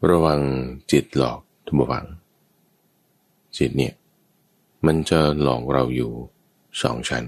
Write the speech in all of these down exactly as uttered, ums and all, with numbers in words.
ระวังจิตหลอกทุกบังจิตเนี่ยมันจะหลอกเราอยู่สองชั้น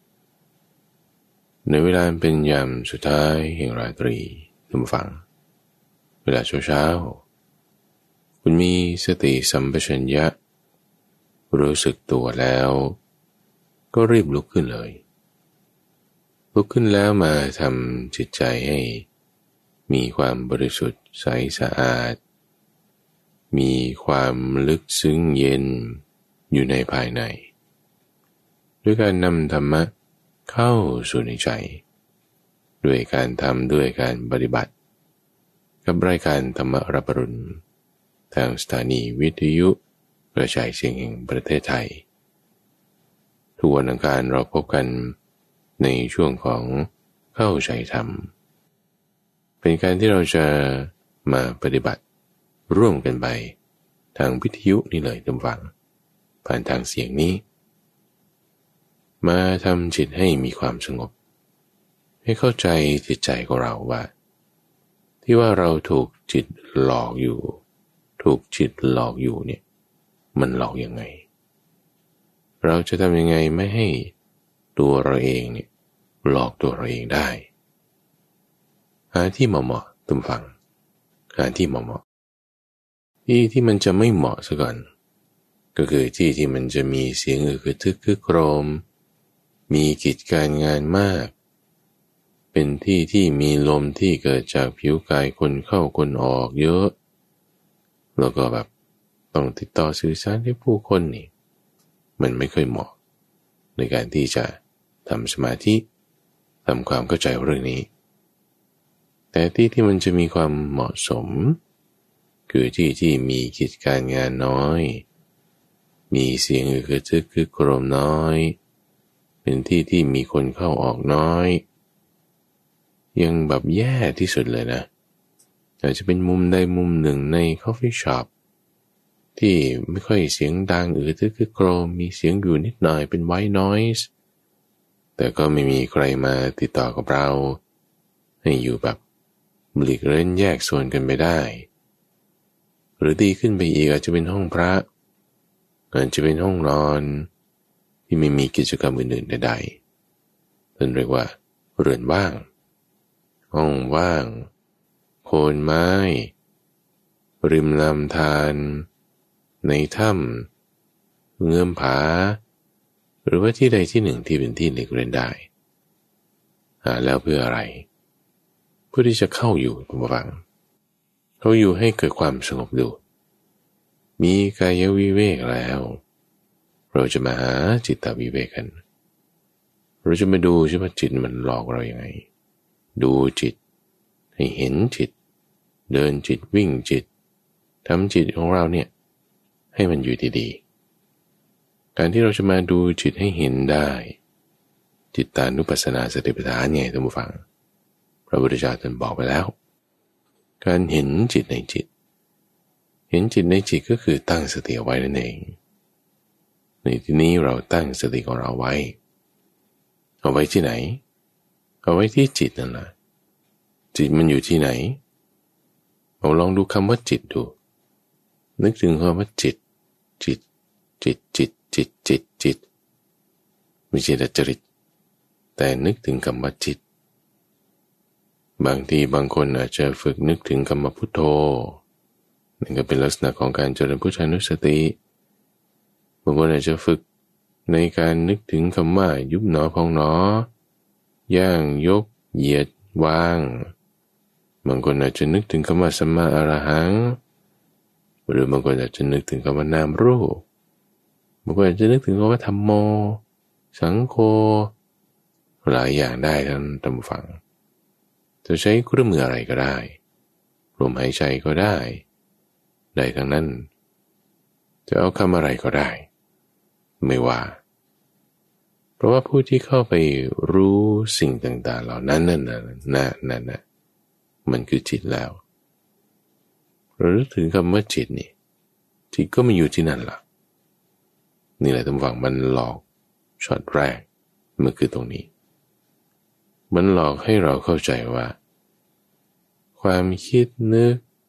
ในเวลาเป็นยามสุดท้ายแห่งราตรีทุกฝังเวลาเช้าๆคุณมีสติสัมปชัญญะรู้สึกตัวแล้วก็รีบลุกขึ้นเลยลุกขึ้นแล้วมาทำจิตใจให้มีความบริสุทธิ์ใสสะอาดมีความลึกซึ้งเย็นอยู่ในภายในด้วยการนำธรรมะเข้าสู่ในใจด้วยการทำด้วยการปฏิบัติกับรายการธรรมรับปรุณทางสถานีวิทยุกระจายเสียงแห่งประเทศไทยทุกวันอังคารเราพบกันในช่วงของเข้าใจธรรมเป็นการที่เราจะมาปฏิบัติร่วมกันไปทางวิทยุนี่เลยท่านฟังผ่านทางเสียงนี้มาทำจิตให้มีความสงบให้เข้าใจจิตใจของเราว่าที่ว่าเราถูกจิตหลอกอยู่ถูกจิตหลอกอยู่เนี่ยมันหลอกยังไงเราจะทำยังไงไม่ให้ตัวเราเองเนี่ยหลอกตัวเราเองได้หาที่เหมาะๆท่านฟังหาที่เหมาะๆที่ที่มันจะไม่เหมาะซะก่อนก็คือที่ที่มันจะมีเสียงอึกกระทึกครึกโครมมีกิจการงานมากเป็นที่ที่มีลมที่เกิดจากผิวกายคนเข้าคนออกเยอะแล้วก็แบบต้องติดต่อสื่อสารกับผู้คนนี่มันไม่ค่อยเหมาะในการที่จะทำสมาธิทำความเข้าใจเรื่องนี้แต่ที่ที่มันจะมีความเหมาะสมคือที่ที่มีกิจการงานน้อยมีเสียงอึกกระทึกครึกโครมน้อยเป็นที่ที่มีคนเข้าออกน้อยยังแบบแย่ที่สุดเลยนะอาจจะเป็นมุมใดมุมหนึ่งใน coffee shop ที่ไม่ค่อยเสียงดังอึกกระทึกครึกโครมมีเสียงอยู่นิดหน่อยเป็น white noise แต่ก็ไม่มีใครมาติดต่อกับเราให้อยู่แบบหลีกเล่นแยกส่วนกันไปได้หรือดีขึ้นไปอีกอาจจะเป็นห้องพระอาจจะเป็นห้องนอนที่ไม่มีกิจกรรมอื่นๆใดๆนั่นเรียกว่าเรือนว่างห้องว่างโคนไม้ริมลำธารในถ้ำเงื่อมผาหรือว่าที่ใดที่หนึ่งที่เป็นที่หลีกเล่นได้หาแล้วเพื่ออะไรเพื่อที่จะเข้าอยู่คุณผู้ฟังเข้าอยู่ให้เกิดความสงบดูมีกายวิเวกแล้วเราจะมาหาจิตวิเวกกันเราจะมาดูใช่ไหมจิตมันหลอกเราอย่างไงดูจิตให้เห็นจิตเดินจิตวิ่งจิตทำจิตของเราเนี่ยให้มันอยู่ดีๆการที่เราจะมาดูจิตให้เห็นได้จิตตานุปัสสนาสติปัฏฐานไงท่านผู้ฟังพระพุทธเจ้าท่านบอกไปแล้วการเห็นจิตในจิตเห็นจิตในจิตก็คือตั้งสติเอาไว้นั่นเองในที่นี้เราตั้งสติของเราไว้เอาไว้ที่ไหนเอาไว้ที่จิตนั่นแหละจิตมันอยู่ที่ไหนเราลองดูคำว่าจิตดูนึกถึงคำว่าจิตจิตจิตจิตจิตจิตจิตไม่ใช่ดัจจริตแต่นึกถึงคำว่าจิตบางทีบางคนอาจจะฝึกนึกถึงคำว่าพุทโธนั่นก็เป็นลักษณะของการเจริญพุทธานุสติบางคนอาจจะฝึกในการนึกถึงคำว่ายุบหนอพองหนอย่างยกเหยียดวางบางคนอาจจะนึกถึงคำว่าสัมมาอรหังหรือบางคนอาจจะนึกถึงคำว่านามรูปบางคนอาจจะนึกถึงคำว่าธัมโมสังโฆหลายอย่างได้ทั้งตามฟังจะใช้เครื่องมืออะไรก็ได้ลมหายใจก็ได้ได้ทั้งนั้นจะเอาคำอะไรก็ได้ไม่ว่าเพราะว่าผู้ที่เข้าไปรู้สิ่งต่างๆเหล่านั้นนั่นน่ะนั่นนั่นน่ะมันคือจิตแล้วเรานึกถึงคำว่าจิตนี่จิตก็มาอยู่ที่นั่นล่ะนี่แหละท่านฟังมันหลอกช็อตแรกมันคือตรงนี้มันหลอกให้เราเข้าใจว่าความคิดนึก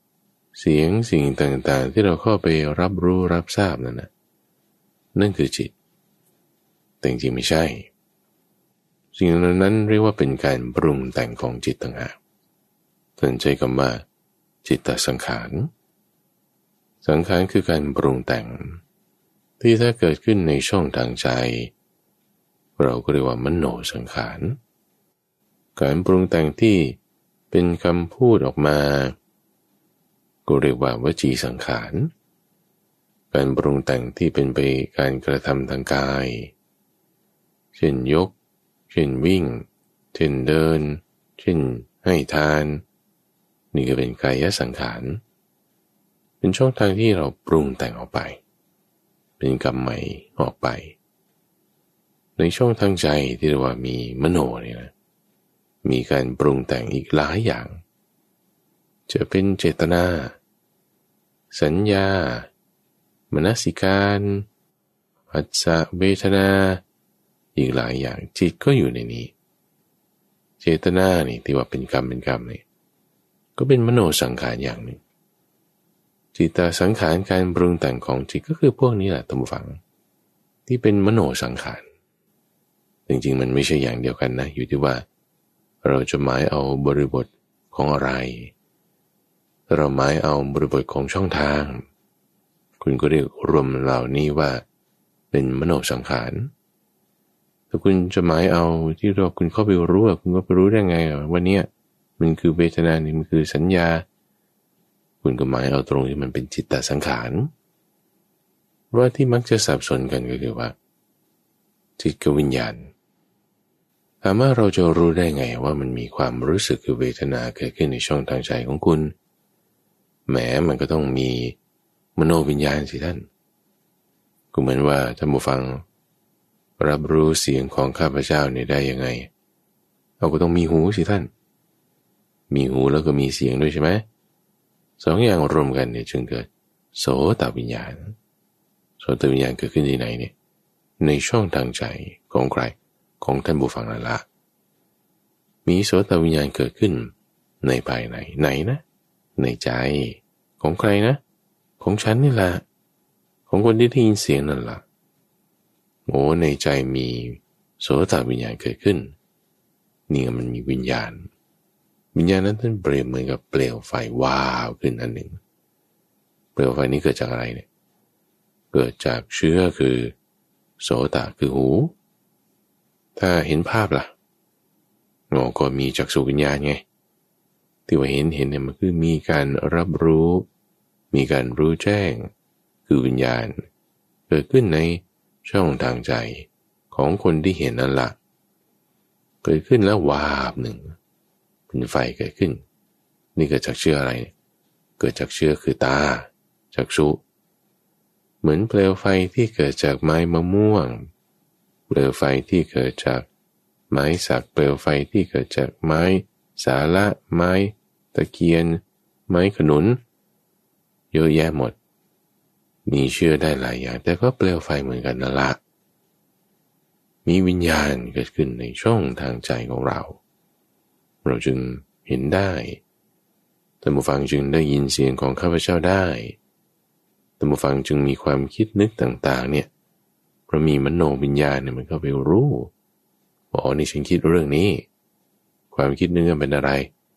เสียงสิ่งต่างๆที่เราเข้าไปรับรู้รับทราบนั่นนะนั่นคือจิตแต่จริงๆไม่ใช่สิ่งนั้นเรียกว่าเป็นการปรุงแต่งของจิตต่างหากท่านใช้คำว่าจิตตสังขารสังขารคือการปรุงแต่งที่ถ้าเกิดขึ้นในช่องทางใจเราก็เรียกว่ามโนสังขารการปรุงแต่งที่เป็นคำพูดออกมาก็เรียกว่าวจีสังขารการปรุงแต่งที่เป็นไปการกระทำทางกายเช่นยกเช่นวิ่งเช่นเดินเช่นให้ทานนี่ก็เป็นกายสังขารเป็นช่องทางที่เราปรุงแต่งออกไปเป็นกรรมใหม่ออกไปในช่องทางใจที่เรียกว่ามีมโนเนี่ยนะมีการปรุงแต่งอีกหลายอย่างจะเป็นเจตนาสัญญามนสิการผัสสะเวทนาอีกหลายอย่างจิตก็อยู่ในนี้เจตนานี่ที่ว่าเป็นกรรมเป็นกรรมนี่ก็เป็นมโนสังขารอย่างหนึ่งจิตตสังขารการปรุงแต่งของจิตก็คือพวกนี้แหละท่านผู้ฟังที่เป็นมโนสังขารจริงๆมันไม่ใช่อย่างเดียวกันนะอยู่ที่ว่าเราจะหมายเอาบริบทของอะไรเราหมายเอาบริบทของช่องทางคุณก็เรียกรวมเหล่านี้ว่าเป็นมโนสังขารถ้าคุณจะหมายเอาที่เราคุณเข้าไปรู้คุณก็ไปรู้ได้ไงว่าเนี่ยมันคือเวทนานี่มันคือสัญญาคุณก็หมายเอาตรงที่มันเป็นจิตตสังขารว่าที่มักจะสับสนกันก็คือว่าจิตกับวิญญาณถามว่าเราจะรู้ได้ไงว่ามันมีความรู้สึกคือเวทนาเกิดขึ้นในช่องทางใจของคุณแหมมันก็ต้องมีมโนวิญญาณสิท่านก็เหมือนว่าท่านผู้ฟังรับรู้เสียงของข้าพเจ้าเนี่ยได้ยังไงเราก็ต้องมีหูสิท่านมีหูแล้วก็มีเสียงด้วยใช่ไหมสองอย่างรวมกันเนี่ยจึงเกิดโสตวิญญาณโสตวิญญาณเกิดขึ้นที่ไหนเนี่ยในช่องทางใจของใครของท่านผู้ฟังนั่นละมีโสตวิญญาณเกิดขึ้นในภายในไหนนะในใจของใครนะของฉันนี่แหละของคนที่ได้ยินเสียงนั่นละโอ้ในใจมีโสตวิญญาณเกิดขึ้นนี่มันมีวิญญาณวิญญาณนั้นท่านเปรียบเหมือนกับเปลวไฟวาวขึ้นอันหนึ่งเปลวไฟนี้เกิดจากอะไรเนี่ยเกิดจากเชื้อคือโสตคือหูถ้าเห็นภาพล่ะโง่ก็มีจักษุวิญญาณไงที่ว่าเห็นเห็นเนี่ยมันคือมีการรับรู้มีการรู้แจ้งคือวิญญาณเกิดขึ้นในช่องทางใจของคนที่เห็นนั่นละเกิดขึ้นแล้ววาบหนึ่งเป็นไฟเกิดขึ้นนี่เกิดจากเชื้ออะไรเกิดจากเชื้อคือตาจักษุเหมือนเปลวไฟที่เกิดจากไม้มะม่วงเปลวไฟที่เกิดจากไม้สักเปลวไฟที่เกิดจากไม้สาละไม้ตะเคียนไม้ขนุนเยอะแยะหมดมีเชื้อได้หลายอย่างแต่ก็เปลวไฟเหมือนกันนั่นละมีวิญญาณเกิดขึ้นในช่องทางใจของเราเราจึงเห็นได้ท่านผู้ฟังจึงได้ยินเสียงของข้าพเจ้าได้ท่านผู้ฟังจึงมีความคิดนึกต่างๆเนี่ยเพราะมีมโนวิญญาณเนี่ยมันเข้าไปรู้ว่าอ๋อนี่ฉันคิดเรื่องนี้ความคิดนึกเป็นอะไร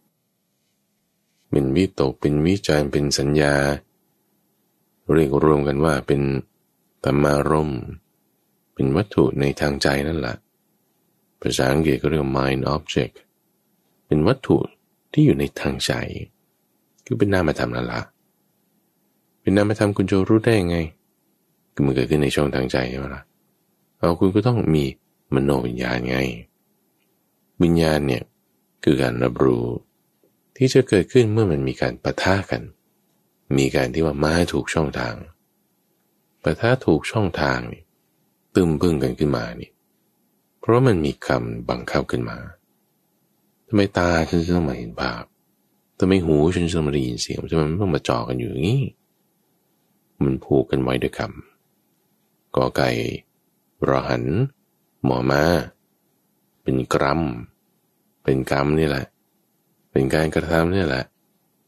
เป็นวิตกเป็นวิจารณ์เป็นสัญญาเรียกรวมกันว่าเป็นธรรมารมณ์เป็นวัตถุในทางใจนั่นแหละภาษาอังกฤษก็เรียก mind object เป็นวัตถุที่อยู่ในทางใจคือเป็นนามธรรมนั่นแหละเป็นนามธรรมคุณจะรู้ได้ยังไงคือมันเกิดขึ้นในช่องทางใจใช่ไหมล่ะเอาคุณก็ต้องมีมโนวิญญาณไงวิญญาณเนี่ยคือการรับรู้ที่จะเกิดขึ้นเมื่อมันมีการปะทะกันมีการที่ว่ามาถูกช่องทางปะทะถูกช่องทางนี่ตึมพึ่งกันขึ้นมานี่เพราะมันมีคำบังคับขึ้นมาทำไมตาฉันจะต้องมาเห็นภาพทำไมหูฉันจะต้องมาได้ยินเสียงทำไมมันต้องมาจ่อกันอยู่อย่างนี้มันผูกกันไว้ด้วยคำกอไก่รอหันหมอมาเป็นกรรมเป็นกรรมนี่แหละเป็นการกระทำนี่แหละเป็น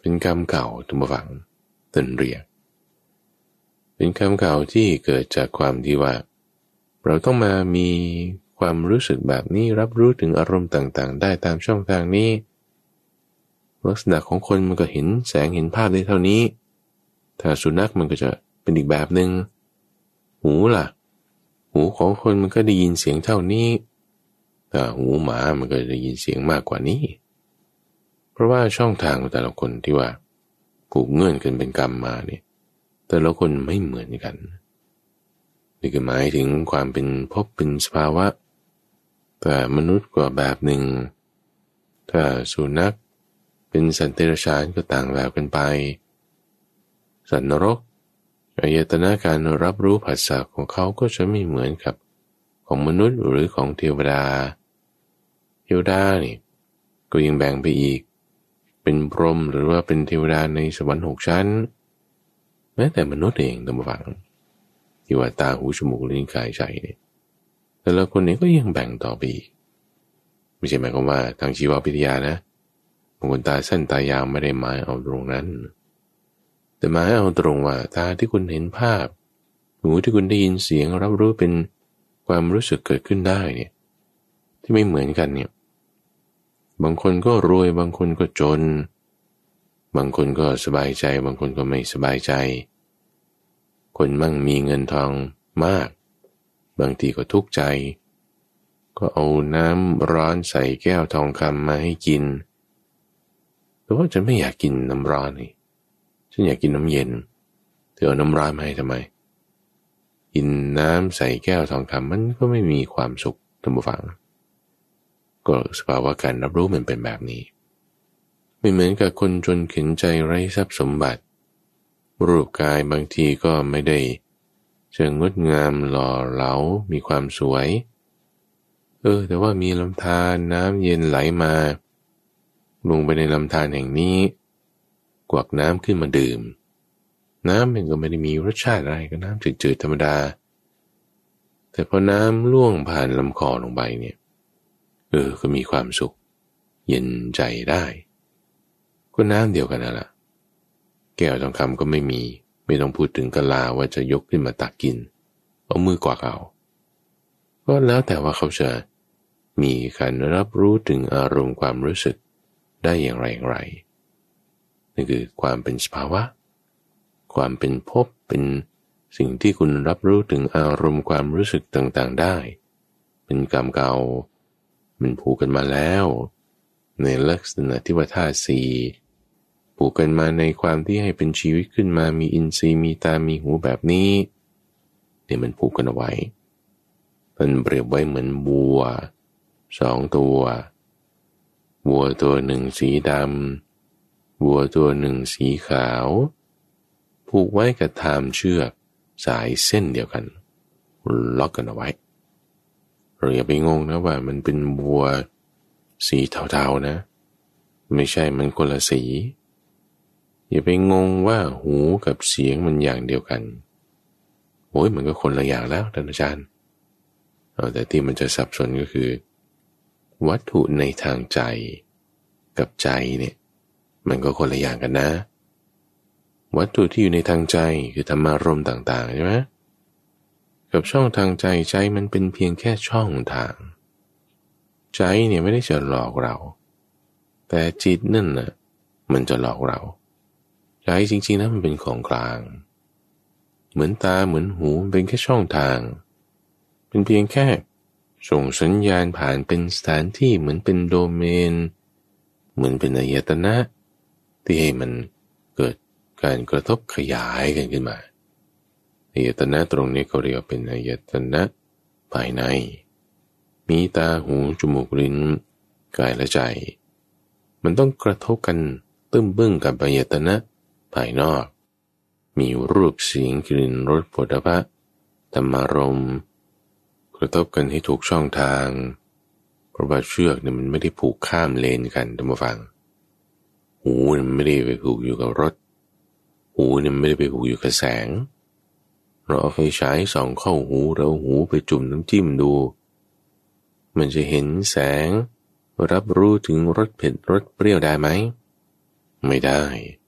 เป็นกรรมเก่าทุกฝังต้นเรียกเป็นกรรมเก่าที่เกิดจากความที่ว่าเราต้องมามีความรู้สึกแบบนี้รับรู้ถึงอารมณ์ต่างๆได้ตามช่องทางนี้ลักษณะของคนมันก็เห็นแสงเห็นภาพได้เท่านี้ถ้าสุนัขมันก็จะเป็นอีกแบบหนึ่งหูล่ะหูของคนมันก็ได้ยินเสียงเท่านี้แต่หูหมามันก็ได้ยินเสียงมากกว่านี้เพราะว่าช่องทางของแต่ละคนที่ว่าผูกเงื่อนกันเป็นกรรมมาเนี่ยแต่ละคนไม่เหมือนกันนี่คือหมายถึงความเป็นภพเป็นสภาวะแต่มนุษย์ก็แบบหนึ่งถ้าสุนัขเป็นสัตว์เดรัจฉานก็ต่างแบบกันไปสัตว์นรกอายตนะการรับรู้ผัสสะของเขาก็จะไม่เหมือนกับของมนุษย์หรือของเทวดาเทวดานี่ก็ยังแบ่งไปอีกเป็นพรหมหรือว่าเป็นเทวดาในสวรรค์หกชั้นแม้แต่มนุษย์เองตามฝังที่ว่าตาหูจมูกลิ้นกายใจเนี่ยแต่ละคนเองก็ยังแบ่งต่อไปอีกไม่ใช่หมายความว่าทางชีววิทยานะบางคนตาสั้นตายาวไม่ได้หมายเอาตรงนั้นแต่หมายเอาตรงว่าตาที่คุณเห็นภาพหูที่คุณได้ยินเสียงรับรู้เป็นความรู้สึกเกิดขึ้นได้เนี่ยที่ไม่เหมือนกันเนี่ยบางคนก็รวยบางคนก็จนบางคนก็สบายใจบางคนก็ไม่สบายใจคนมั่งมีเงินทองมากบางทีก็ทุกข์ใจก็เอาน้ำร้อนใส่แก้วทองคำมาให้กินแต่ว่าฉันไม่อยากกินน้ำร้อนนี่ฉันอยากกินน้ำเย็นเธอเอาน้ำร้อนมาให้ทำไมกินน้ำใส่แก้วทองคำมันก็ไม่มีความสุขท่านผู้ฟังก็สภาวะการรับรู้มันเป็นแบบนี้ไม่เหมือนกับคนจนเข็นใจไร้ทรัพย์สมบัติรูปกายบางทีก็ไม่ได้เชิงงดงามหล่อเหลามีความสวยเออแต่ว่ามีลำธารน้ำเย็นไหลมาลงไปในลำธารแห่งนี้กวักน้ำขึ้นมาดื่มน้ำมันก็ไม่ได้มีรสชาติอะไรก็น้ำจืดๆธรรมดาแต่พอน้ำล่วงผ่านลำคอลงไปเนี่ยเออก็มีความสุขเย็นใจได้ก็น้ำเดียวกันนั่นแหละแก้วทองคำก็ไม่มีไม่ต้องพูดถึงกะลาว่าจะยกขึ้นมาตักกินเอามือกวาดเอาก็แล้วแต่ว่าเขาจะมีการรับรู้ถึงอารมณ์ความรู้สึกได้อย่างไรอย่างไรนี่คือความเป็นสภาวะความเป็นภพเป็นสิ่งที่คุณรับรู้ถึงอารมณ์ความรู้สึกต่างๆได้เป็นกรรมเก่ามันผูกกันมาแล้วในลักษณะที่ว่าธาตุสี่ผูกกันมาในความที่ให้เป็นชีวิตขึ้นมามีอินทรีย์มีตามีหูแบบนี้เนี่ยมันผูกกันเอาไว้มันเปรียบไว้เหมือนวัวสองตัววัวตัวหนึ่งสีดำวัวตัวหนึ่งสีขาวผูกไว้กับทามเชือกสายเส้นเดียวกันล็อกกันเอาไว้เราอย่าไปงงนะว่ามันเป็นวัวสีเทาๆนะไม่ใช่มันคนละสีอย่าไปงงว่าหูกับเสียงมันอย่างเดียวกันโอ้ยมันก็คนละอย่างแล้วท่านอาจารย์เอาแต่ที่มันจะสับสนก็คือวัตถุในทางใจกับใจเนี่ยมันก็คนละอย่างกันนะวัตถุที่อยู่ในทางใจคือธรรมารมณ์ต่างๆใช่ไหมกับช่องทางใจใจมันเป็นเพียงแค่ช่องทางใจเนี่ยไม่ได้จะหลอกเราแต่จิตนั่นน่ะมันจะหลอกเราใจจริงๆนะมันเป็นของกลางเหมือนตาเหมือนหูเป็นแค่ช่องทางเป็นเพียงแค่ส่งสัญญาณผ่านเป็นสถานที่เหมือนเป็นโดเมนเหมือนเป็นอายตนะที่ให้มันเกิดการกระทบขยายกันขึ้นมาอายตนะตรงนี้เขาเรียกว่าเป็นอายตนะภายในมีตาหูจมูกลิ้นกายและใจมันต้องกระทบกันตึ้มบึ้งกับอายตนะภายนอกมีรูปเสียงกลิ่นรสโผฏฐัพพะธรรมารมณ์กระทบกันให้ถูกช่องทางเพราะว่าเชือกเนี่ยมันไม่ได้ผูกข้ามเลนกันท่านผู้ฟังหูมันไม่ได้ไปผูกอยู่กับรถหูเนี่ยไม่ได้ไปผูกอยู่กับแสงเราเอาไฟฉายส่องเข้าหูเราหูไปจุ่มน้ำจิ้มดูมันจะเห็นแสงรับรู้ถึงรสเผ็ดรสเปรี้ยวได้ไหมไม่ได้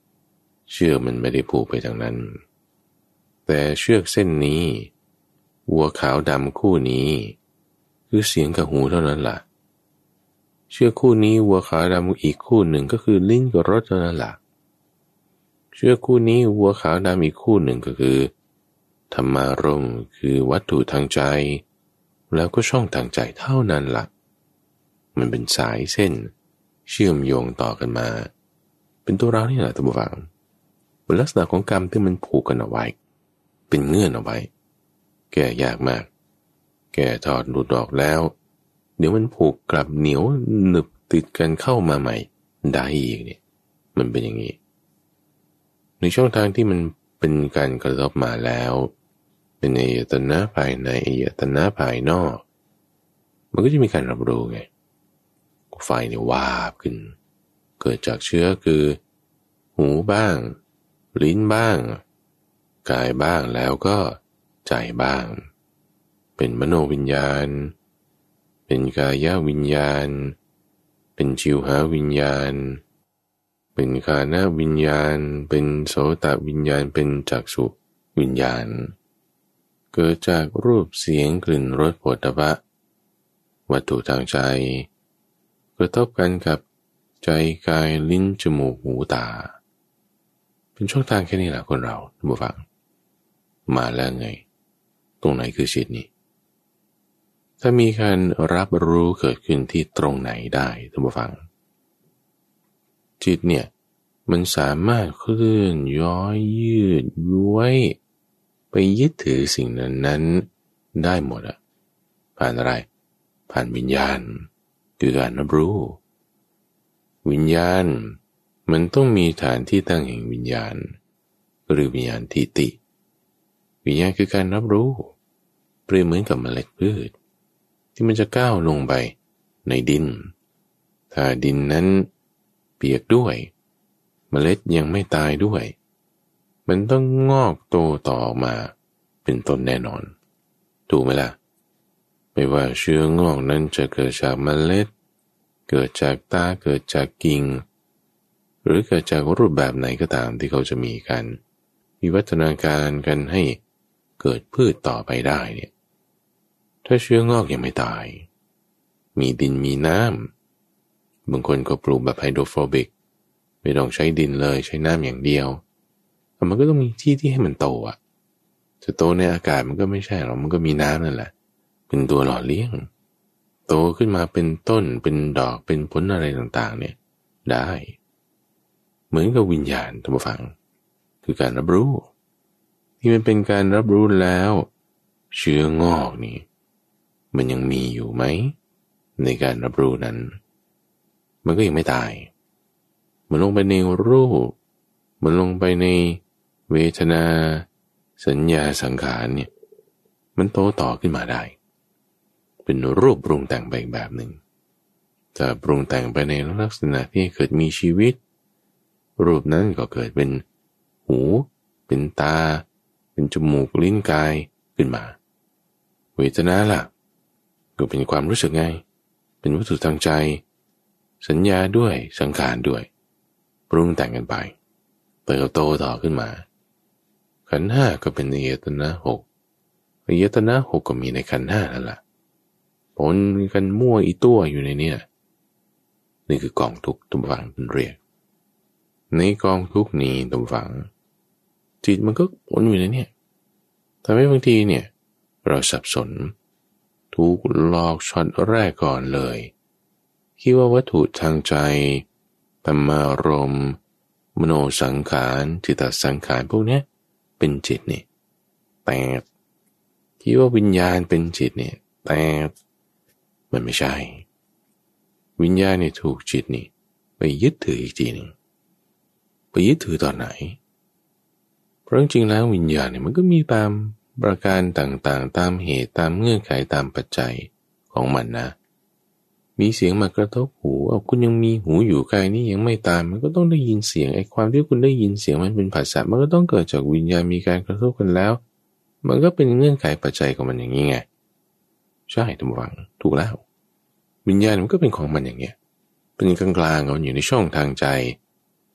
เชือกมันไม่ได้ผูกไปทางนั้นแต่เชือกเส้นนี้วัวขาวดำคู่นี้คือเสียงกับหูเท่านั้นล่ะเชือกคู่นี้วัวขาวดำอีกคู่หนึ่งก็คือลิ้นกับรสเท่านั้นล่ะเชือกคู่นี้วัวขาวดำอีกคู่หนึ่งก็คือธรรมารมณ์คือวัตถุทางใจแล้วก็ช่องทางใจเท่านั้นล่ะมันเป็นสายเส้นเชื่อมโยงต่อกันมาเป็นตัวเรานี่แหละท่านผู้ฟังเป็นลักษณะของกรรมที่มันผูกกันเอาไว้เป็นเงื่อนเอาไว้แก้ยากมากแก้ถอดหลุดออกแล้วเดี๋ยวมันผูกกลับเหนียวหนึบติดกันเข้ามาใหม่ได้อีกเนี่ยมันเป็นอย่างนี้ในช่องทางที่มันเป็นการกระทบมาแล้วเป็นอายตนะภายในอายตนะภายนอกมันก็จะมีการรับรู้ไงไฟเนี่ยวาบขึ้นเกิดจากเชื้อคือหูบ้างลิ้นบ้างกายบ้างแล้วก็ใจบ้างเป็นมโนวิญญาณเป็นกายวิญญาณเป็นชิวหาวิญญาณเป็นฆานวิญญาณเป็นโสตวิญญาณเป็นจักษุวิญญาณเกิดจากรูปเสียงกลิ่นรสโผฏฐัพพะวัตถุทางใจกระทบกันกับใจกายลิ้นจมูกหูตาเป็นช่องทางแค่นี้แหละคนเราท่านผู้ฟังมาแล้วไงตรงไหนคือจิตนี่ถ้ามีการรับรู้เกิดขึ้นที่ตรงไหนได้ท่านผู้ฟังจิตเนี่ยมันสามารถเคลื่อนย้อยยืดย้วยไปยึดถือสิ่งนั้นนั้นได้หมดอะผ่านอะไรผ่านวิญญาณคือการรับรู้วิญญาณมันต้องมีฐานที่ตั้งแห่งวิญญาณหรือวิญญาณทิฏฐิวิญญาณคือการรับรู้เปรียบเหมือนกับเมล็ดพืชที่มันจะก้าวลงไปในดินถ้าดินนั้นเปียกด้วยเมล็ดยังไม่ตายด้วยมันต้องงอกโตต่อออกมาเป็นต้นแน่นอนถูกไหมล่ะไม่ว่าเชื้องอกนั้นจะเกิดจากเมล็ดเกิดจากตาเกิดจากกิ่งหรือเกิดจากรูปแบบไหนก็ตามที่เขาจะมีกันมีวัฒนาการกันให้เกิดพืชต่อไปได้เนี่ยถ้าเชื้องอกยังไม่ตายมีดินมีน้ำบางคนก็ปลูกแบบไฮโดรโฟบิกไม่ต้องใช้ดินเลยใช้น้ำอย่างเดียวแต่มันก็ต้องมีที่ที่ให้มันโตอ่ะจะโตในอากาศมันก็ไม่ใช่หรอกมันก็มีน้ำนั่นแหละเป็นตัวหล่อเลี้ยงโตขึ้นมาเป็นต้นเป็นดอกเป็นผลอะไรต่างๆเนี่ยได้เหมือนกับวิญญาณท่านผู้ฟังคือการรับรู้ที่มันเป็นการรับรู้แล้วเชื้องอกนี่มันยังมีอยู่ไหมในการรับรู้นั้นมันก็ยังไม่ตายมันลงไปในรูปมันลงไปในเวทนาสัญญาสังขารเนี่ยมันโตต่อขึ้นมาได้เป็นรูปปรุงแต่งไปอีกแบบหนึ่งจะปรุงแต่งไปในลักษณะที่เกิดมีชีวิตรูปนั้นก็เกิดเป็นหูเป็นตาเป็นจมูกลิ้นกายขึ้นมาเวทนาล่ะก็เป็นความรู้สึกไงเป็นวัตถุทางใจสัญญาด้วยสังขารด้วยปรุงแต่งกันไปเติบโตต่อขึ้นมาขันธ์ห้าก็เป็นอายตนะหกอายตนะหกก็มีในขันธ์ห้านั่นแหละปนกันมั่วอีตัวอยู่ในนี้นี่คือกองทุกข์ตุ่มฝังเป็นเรียกในกองทุกข์นี้ตุ่มฝังจิตมันก็ปนอยู่ในนี้ทำให้บางทีเนี่ยเราสับสนถูกหลอกช็อตแรกก่อนเลยคิดว่าวัตถุทางใจธรรมารมณ์มโนสังขารจิตสังขารพวกนี้เป็นจิตนี่แต่คิดว่าวิญญาณเป็นจิตเนี่ยแต่มันไม่ใช่วิญญาณเนี่ยถูกจิตนี่ไปยึดถืออีกทีหนึ่งไปยึดถือตอนไหนเพราะจริงๆแล้ววิญญาณเนี่ยมันก็มีตามประการต่างๆตามเหตุตามเงื่อนไขตามปัจจัยของมันนะมีเสียงมากระทบหูเอาคุณยังมีหูอยู่กายนี้ยังไม่ตายมันก็ต้องได้ยินเสียงไอ้ความที่คุณได้ยินเสียงมันเป็นผัสสะมันก็ต้องเกิดจากวิญญาณมีการกระทบกันแล้วมันก็เป็นเงื่อนไขปัจจัยของมันอย่างนี้ไงใช่ท่านผู้ฟังถูกแล้ววิญญาณมันก็เป็นของมันอย่างเงี้ยเป็นกลางๆมันอยู่ในช่องทางใจ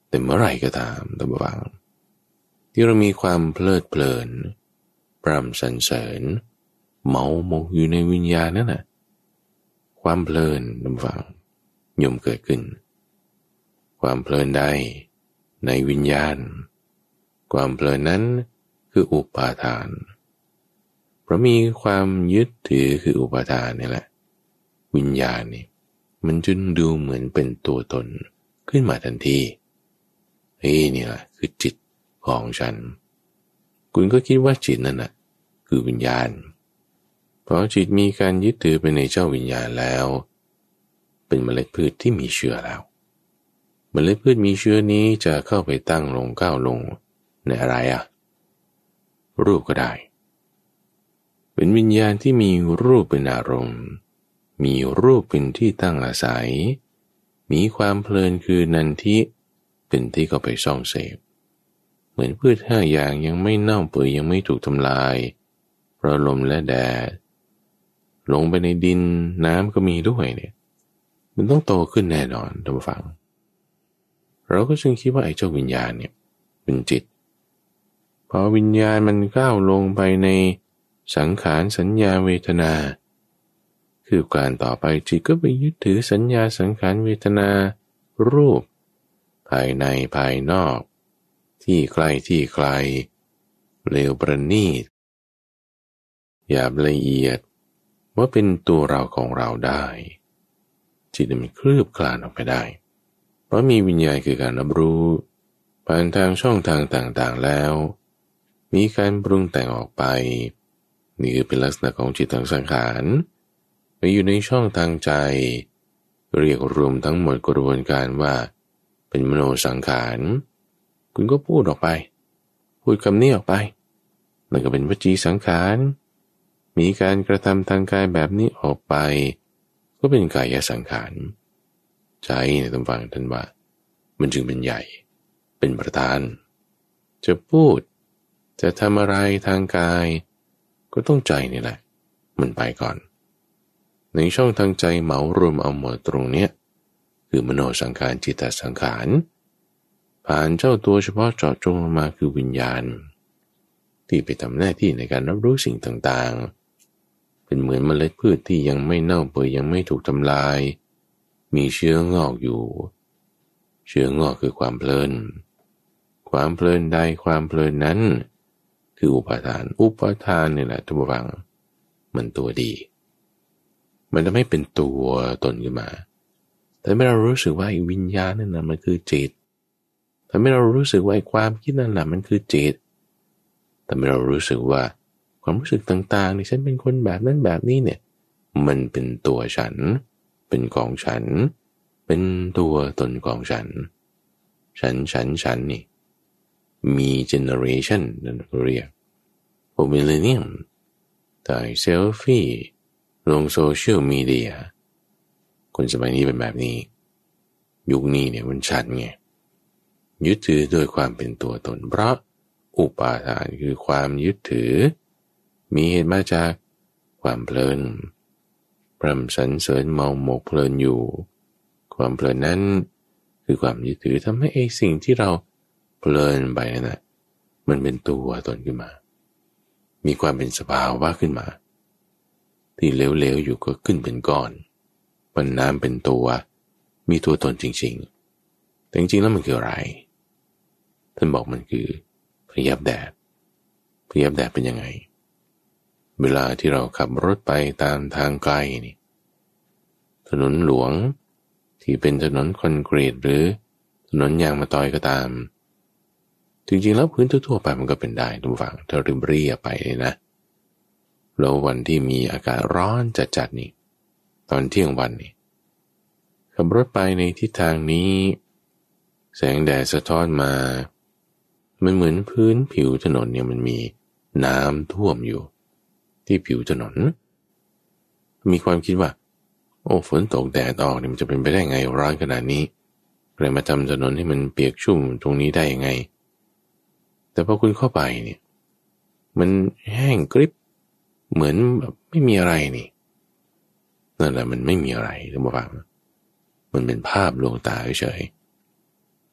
แต่เมื่อไหร่ก็ตามท่านผู้ฟังที่เรามีความเพลิดเพลินปรำสรรเสริญเมาหมกอยู่ในวิญญาณนั่นน่ะความเพลินท่านผู้ฟังย่อมเกิดขึ้นความเพลินใดในวิญญาณความเพลินนั้นคืออุปาทานเพราะมีความยึดถือคืออุปาทานนี่แหละวิญญาณนี่มันจึงดูเหมือนเป็นตัวตนขึ้นมาทันทีเฮ้ยนี่แหละคือจิตของฉันคุณก็คิดว่าจิตนั่นน่ะคือวิญญาณเพราะจิตมีการยึดถือไปในเจ้าวิญญาณแล้วเป็นเมล็ดพืชที่มีเชื้อแล้วเมล็ดพืชมีเชื้อนี้จะเข้าไปตั้งลงก้าวลงในอะไรอ่ะรูปก็ได้เป็นวิญญาณที่มีรูปเป็นอารมณ์มีรูปเป็นที่ตั้งอาศัยมีความเพลินคือนันทิเป็นที่เข้าไปซ่องเสพเหมือนพืชห้าอย่างยังไม่เน่าเปื่อยยังไม่ถูกทำลายเพราะลมและแดดลงไปในดินน้ำก็มีด้วยเนี่ยมันต้องโตขึ้นแน่นอนท่านผู้ฟังเราก็จึงคิดว่าไอ้เจ้าวิญญาณเนี่ยเป็นจิตพอวิญญาณมันก้าวลงไปในสังขารสัญญาเวทนาคือการต่อไปจิตก็ไปยึดถือสัญญาสังขารเวทนารูปภายในภายนอกที่ใกล้ที่ไกลเลวประณีตหยาบละเอียดว่าเป็นตัวเราของเราได้จิตมันคลืบคลานออกไปได้เพราะมีวิญญาณคือการรับรู้ผ่านทางช่องทางต่างๆแล้วมีการปรุงแต่งออกไปนี่คือเป็นลักษณะของจิตทางสังขารไปอยู่ในช่องทางใจเรียกรวมทั้งหมดกระบวนการว่าเป็นมโนสังขารคุณก็พูดออกไปพูดคำนี้ออกไปมันก็เป็นวจีสังขารมีการกระทำทางกายแบบนี้ออกไปก็เป็นกายสังขารใจในตำฟังท่านว่ามันจึงเป็นใหญ่เป็นประธานจะพูดจะทำอะไรทางกายก็ต้องใจนี่แหละมันไปก่อนในช่องทางใจเหมารวมเอาหมดตรงเนี้ยคือมโนสังขารจิตตสังขารผ่านเจ้าตัวเฉพาะเจาะจงลงมาคือวิญญาณที่ไปทำหน้าที่ในการรับรู้สิ่งต่างๆเป็นเหมือนเมล็ดพืชที่ยังไม่เน่าเปื่อยยังไม่ถูกทำลายมีเชื้องอกอยู่เชื้องอกคือความเพลินความเพลินใดความเพลินนั้นคืออุปาทานอุปาทานเนี่ยแหละท่านผู้ฟังมันตัวดีมันทำให้เป็นตัวตนขึ้นมาแต่เมื่อเรารู้สึกว่าไอ้วิญญาณนั่นน่ะมันคือจิตทำให้เรารู้สึกว่าไอ้ความคิดนั่นแหละมันคือจิตทำให้เรารู้สึกว่าความรู้สึกต่างๆนี่ฉันเป็นคนแบบนั้นแบบนี้เนี่ยมันเป็นตัวฉันเป็นของฉันเป็นตัวตนของฉันฉันฉันฉันนี่มี generation นั่นเรียกโอมิเลเนียมถ่ายเซลฟี่ลงโซเชียลมีเดียคนสมัยนี้เป็นแบบนี้ยุคนี้เนี่ยมันชัดไงยึดถือโดยความเป็นตัวตนเพราะอุปาทานคือความยึดถือมีเหตุมาจากความเพลินพรำสรรเสริญเมาหมกเพลินอยู่ความเพลินนั้นคือความยึดถือทำให้ไอ้สิ่งที่เราเพลินไปนั่นนะมันเป็นตัวตนขึ้นมามีความเป็นสภาวะขึ้นมาที่เหลวๆอยู่ก็ขึ้นเป็นก้อนเป็นน้ำเป็นตัวมีตัวตนจริงๆแต่จริงๆแล้วมันคืออะไรท่านบอกมันคือพยับแดดพยับแดดเป็นยังไงเวลาที่เราขับรถไปตามทางไกลนี่ถนนหลวงที่เป็นถนนคอนกรีตหรือถนนยางมะตอยก็ตามจริงๆแล้วพื้นทั่วๆไปมันก็เป็นได้ทุกฝั่งถ้าริมเรียไปเลยนะแล้ววันที่มีอากาศร้อนจัดๆนี่ตอนเที่ยงวันนี่ขับรถไปในทิศทางนี้แสงแดดสะท้อนมามันเหมือนพื้นผิวถนนเนี่ยมันมีน้ำท่วมอยู่ที่ผิวถนนมีความคิดว่าโอ้ฝนตกแดดออกเนี่ยมันจะเป็นไปได้ไงร้อนขนาดนี้ใครมาทำถนนให้มันเปียกชุ่มตรงนี้ได้ยังไงแต่พอคุณเข้าไปเนี่ยมันแห้งกริบเหมือนแบบไม่มีอะไรนี่นั่นแหละมันไม่มีอะไรท่านผู้ฟังมันเป็นภาพลวงตาเฉย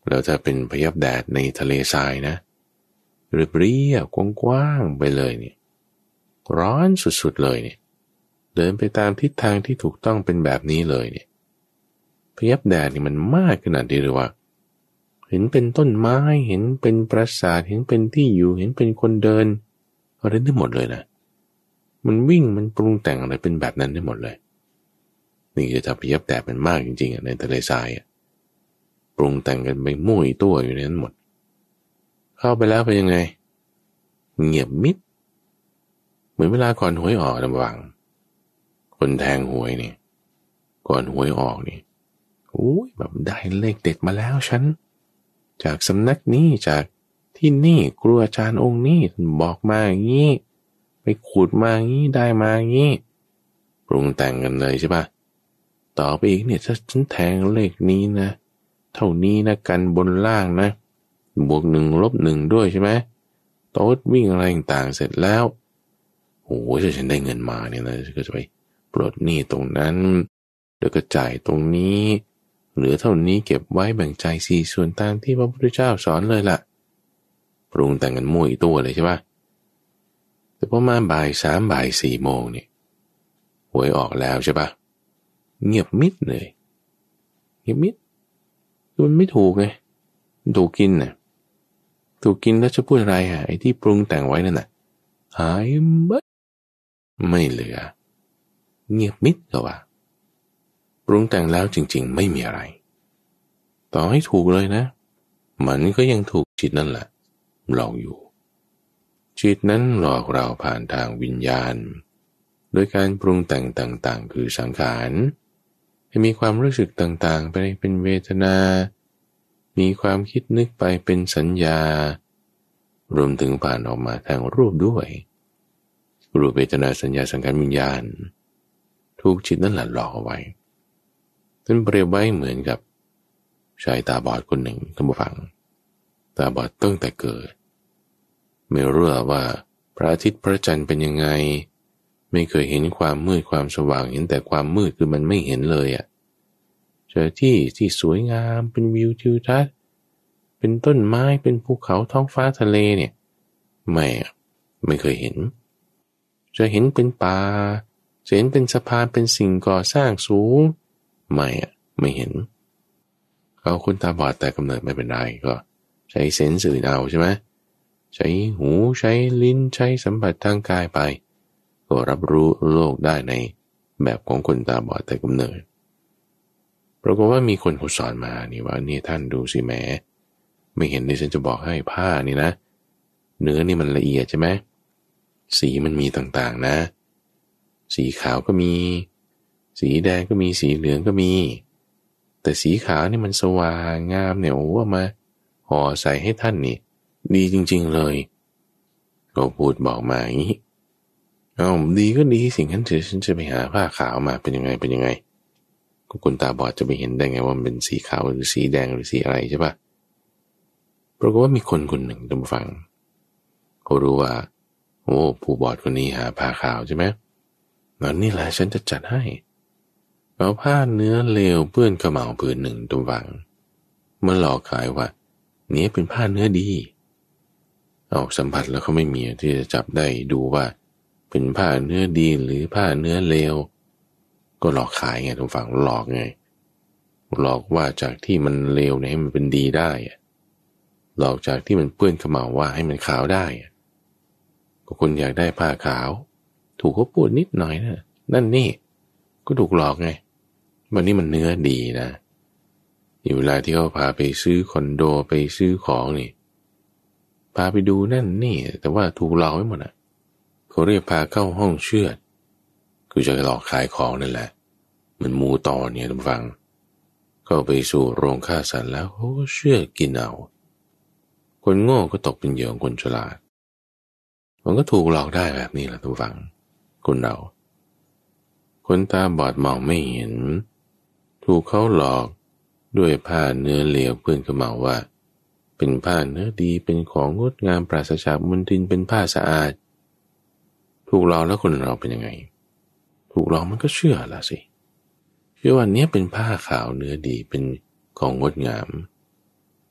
แล้วถ้าเป็นพยับแดดในทะเลทรายนะเรียบๆกว้างๆไปเลยเนี่ยร้อนสุดๆเลยเนี่ยเดินไปตามทิศทางที่ถูกต้องเป็นแบบนี้เลยเนี่ยพยับแดดนี่มันมากขนาดที่เลยว่าเห็นเป็นต้นไม้เห็นเป็นปราสาทเห็นเป็นที่อยู่เห็นเป็นคนเดินอะไรได้หมดเลยนะมันวิ่งมันปรุงแต่งอะไรเป็นแบบนั้นได้หมดเลยนี่จะทำพยับแดดมันมากจริงๆในทะเลทรายปรุงแต่งกันไปมั่วตัวอยู่ในนั้นหมดเข้าไปแล้วเป็นยังไงเงียบมิดเหมือนเวลาก่อนหวยออกระวังคนแทงหวยนี่ก่อนหวยออกนี่โอ้ยแบบได้เลขเด็ดมาแล้วฉันจากสำนักนี้จากที่นี่ครูอาจารย์องค์นี้บอกมาอย่างนี้ไปขูดมาอย่างนี้ได้มาอย่างนี้ปรุงแต่งกันเลยใช่ปะต่อไปอีกเนี่ยถ้าฉันแทงเลขนี้นะเท่านี้นะกันบนล่างนะบวกหนึ่งลบหนึ่งด้วยใช่ไหมโต๊ดวิ่งอะไรต่างๆเสร็จแล้วโอ้ยถ้าฉันได้เงินมาเนี่ยนะก็จะไปปลดหนี้ตรงนั้นแล้วก็จ่ายตรงนี้เหลือเท่านี้เก็บไว้แบ่งใจสี่ส่วนตามที่พระพุทธเจ้าสอนเลยล่ะปรุงแต่งกันมั่วอีกตัวเลยใช่ปะแต่พอมาบ่ายสามบ่ายสี่โมงเนี่ยหวยออกแล้วใช่ปะเงียบมิดเลยเงียบมิดมันไม่ถูกไงถูกกินน่ะถูกกินแล้วจะพูดอะไรอ่ะไอ้ที่ปรุงแต่งไว้นั่นน่ะหายหมดไม่เหลือเงียบมิดก็ว่าปรุงแต่งแล้วจริงๆไม่มีอะไรต่อให้ถูกเลยนะมันก็ยังถูกจิตนั่นแหละหลอกอยู่จิตนั้นหลอกเราผ่านทางวิญญาณโดยการปรุงแต่งต่างๆคือสังขารให้มีความรู้สึกต่างๆไปเป็นเวทนามีความคิดนึกไปเป็นสัญญารวมถึงผ่านออกมาทางรูปด้วยรูปเวทนาสัญญาสังขารวิญญาณถูกจิตนั่นแหละหลอกเอาไว้ท่านเปรียบไว้เหมือนกับชายตาบอดคนหนึ่งท่านผู้ฟังตาบอดตั้งแต่เกิดไม่รู้ว่าพระอาทิตย์พระจันทร์เป็นยังไงไม่เคยเห็นความมืดความสว่างเห็นแต่ความมืดคือมันไม่เห็นเลยอ่ะเจอที่ที่สวยงามเป็นวิวทิวทัศน์เป็นต้นไม้เป็นภูเขาท้องฟ้าทะเลเนี่ยไม่ไม่เคยเห็นจะเห็นเป็นป่าจะเห็นเป็นสะพานเป็นสิ่งก่อสร้างสูงไม่อ่ะไม่เห็นเขาคนตาบอดแต่กำเนิดไม่เป็นไรก็ใช้เซนส์อื่นเอาใช่ไหมใช้หูใช้ลิ้นใช้สัมผัสทางกายไปก็รับรู้โลกได้ในแบบของคนตาบอดแต่กำเนิดปรากฏว่ามีคนเขาสอนมานี่ว่านี่ท่านดูสิแม้ไม่เห็นดิฉันจะบอกให้ผ้านี่นะเนื้อนี่มันละเอียดใช่ไหมสีมันมีต่างๆนะสีขาวก็มีสีแดงก็มีสีเหลืองก็มีแต่สีขาวนี่มันสว่างงามเนี่ยโอ้ว่ามาห่อใส่ให้ท่านนี่ดีจริงๆเลยก็พูดบอกมาอย่างนี้เอาดีก็ดีสิ่งนั้นเดี๋ยวฉันจะไปหาผ้าขาวมาเป็นยังไงเป็นยังไงก็คนตาบอดจะไปเห็นได้ไงว่ามันเป็นสีขาวหรือสีแดงหรือสีอะไรใช่ปะปรากฏว่ามีคนคนหนึ่งท่านผู้ฟังเขารู้ว่าโอ้ผู้บอดคนนี้หาผ้าขาวใช่ไหมงั้นนี่แหละฉันจะจัดให้เอาผ้าเนื้อเลวเปื้อนขม่าผืนหนึ่งท่านผู้ฟังมันหลอกขายว่านี้เป็นผ้าเนื้อดีเอาสัมผัสแล้วเขาไม่มีที่จะจับได้ดูว่าเป็นผ้าเนื้อดีหรือผ้าเนื้อเลวก็หลอกขายไงท่านผู้ฟังหลอกไงหลอกว่าจากที่มันเลวเนี่ยให้มันเป็นดีได้หลอกจากที่มันเปื้อนขม่าว่าให้มันขาวได้ก็คนอยากได้ผ้าขาวถูกเขาพูดนิดหน่อยนะนั่นนี่ก็ถูกหลอกไงวันนี้มันเนื้อดีนะอยู่เวลาที่เขาพาไปซื้อคอนโดไปซื้อของนี่พาไปดูนั่นนี่แต่ว่าถูกหลอกไว้หมดอ่ะเขาเรียกพาเข้าห้องเชือดคือจะหลอกขายของนั่นแหละมันมูต่อเนี่ยท่านฟังเข้าไปสู่โรงฆ่าสัตว์แล้วเขาเชื่อกินเอาคนโง่ก็ตกเป็นเหยื่อของคนฉลาดมันก็ถูกหลอกได้แบบนี้แหละท่านฟังคนเราคนตาบอดมองไม่เห็นถูกเขาหลอกด้วยผ้าเนื้อเหลวเปื้อนขม่าว่าเป็นผ้าเนื้อดีเป็นของงดงามปราศจากมลทินเป็นผ้าสะอาดถูกหลอกแล้วคนเราเป็นยังไงถูกหลอกมันก็เชื่อละสิเชื่อว่านี้เป็นผ้าขาวเนื้อดีเป็นของงดงาม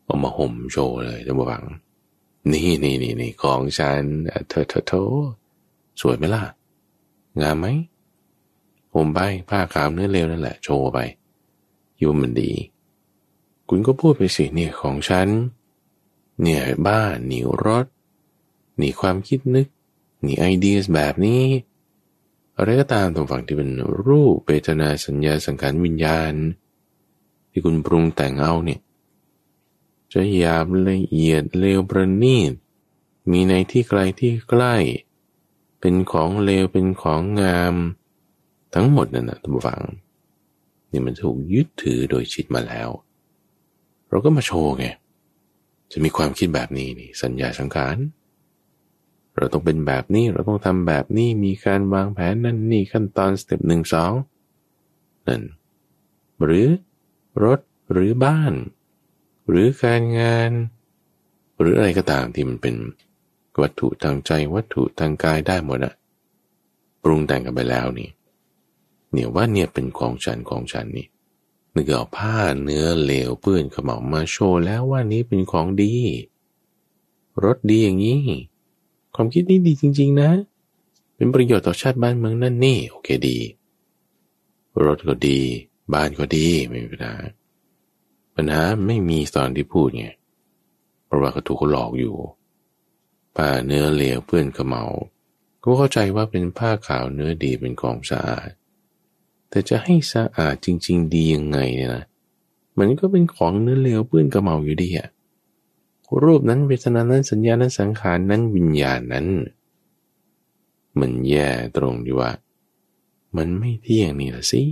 เอามาห่มโชว์เลยท่านผู้ฟังนี่นี่นี่นี่ของฉันเธอเธอเธอสวยไหมล่ะงามไหมห่มไปผ้าขาวเนื้อเลวนั่นแหละโชว์ไปยูมันดีคุณก็พูดไปสิเนี่ยของฉันเนี่ยบ้านนี่รถนี่ความคิดนึกนี่ไอเดียแบบนี้อะไรก็ตามตรงฝั่งที่เป็นรูปเวทนาสัญญาสังขารวิญญาณที่คุณปรุงแต่งเอาเนี่ยจะหยาบละเอียดเลวประณีตมีในที่ไกลที่ใกล้เป็นของเลวเป็นของงามทั้งหมดนั่นนะท่านผู้ฟังนี่มันถูกยึดถือโดยจิตมาแล้วเราก็มาโชว์ไงจะมีความคิดแบบนี้นี่สัญญาสังขารเราต้องเป็นแบบนี้เราต้องทำแบบนี้มีการวางแผนนั่นนี่ขั้นตอนสเต็ปหนึ่งสองนั่นหรือรถหรือบ้านหรือการงานหรืออะไรก็ตามที่มันเป็นวัตถุทางใจวัตถุทางกายได้หมดอะปรุงแต่งกันไปแล้วนี่เนี่ยว่าเนี่ยเป็นของฉันของฉันนี่นึกเอาผ้าเนื้อเหลวเปื้อนขม่ามาโชว์แล้วว่านี้เป็นของดีรถดีอย่างนี้ความคิดนี้ดีจริงๆนะเป็นประโยชน์ต่อชาติบ้านเมืองนั่นนี่โอเคดีรถก็ดีบ้านก็ดีไม่มีปัญหาปัญหาไม่มีตอนที่พูดไงเพราะว่าเขาถูกเขาหลอกอยู่ผ้าเนื้อเหลวเปื้อนขม่าก็เข้าใจว่าเป็นผ้าขาวเนื้อดีเป็นของสะอาดแต่จะให้สะอาดจริงๆดียังไงเนี่ยนะมันก็เป็นของเนื้อเหลวเปื้อนขม่าอยู่ดีอะรูปนั้นเวทนานั้นสัญญานั้นสังขารนั้นวิญญาณนั้นมันแย่ตรงที่ว่ามันไม่เที่ยงนี่ล่ะสิ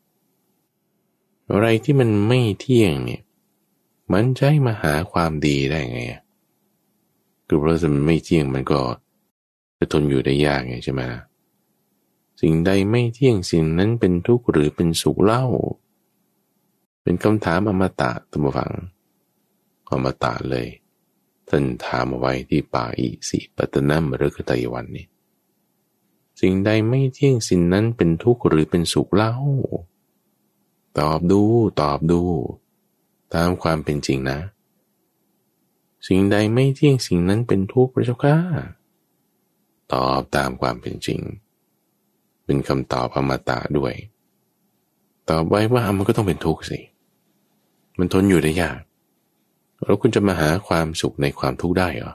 อะไรที่มันไม่เที่ยงเนี่ยมันจะให้มาหาความดีได้ไงคือเพราะมันไม่เที่ยงมันก็จะทนอยู่ได้ยากไงใช่ไหมสิ่งใดไม่เที่ยงสิ่งนั้นเป็นทุกข์หรือเป็นสุขเล่าเป็นคำถามอมตะท่านผู้ฟังอมตะเลยท่านถามเอาไว้ที่ป่าอิสิปตนมฤคทายวันนี่สิ่งใดไม่เที่ยงสิ่งนั้นเป็นทุกข์หรือเป็นสุขเล่าตอบดูตอบดูตามความเป็นจริงนะสิ่งใดไม่เที่ยงสิ่งนั้นเป็นทุกข์พระเจ้าข้าตอบตามความเป็นจริงเป็นคำตอบอมตะด้วยตอบไว้ว่ามันก็ต้องเป็นทุกข์สิมันทนอยู่ได้ยากแล้วคุณจะมาหาความสุขในความทุกข์ได้เหรอ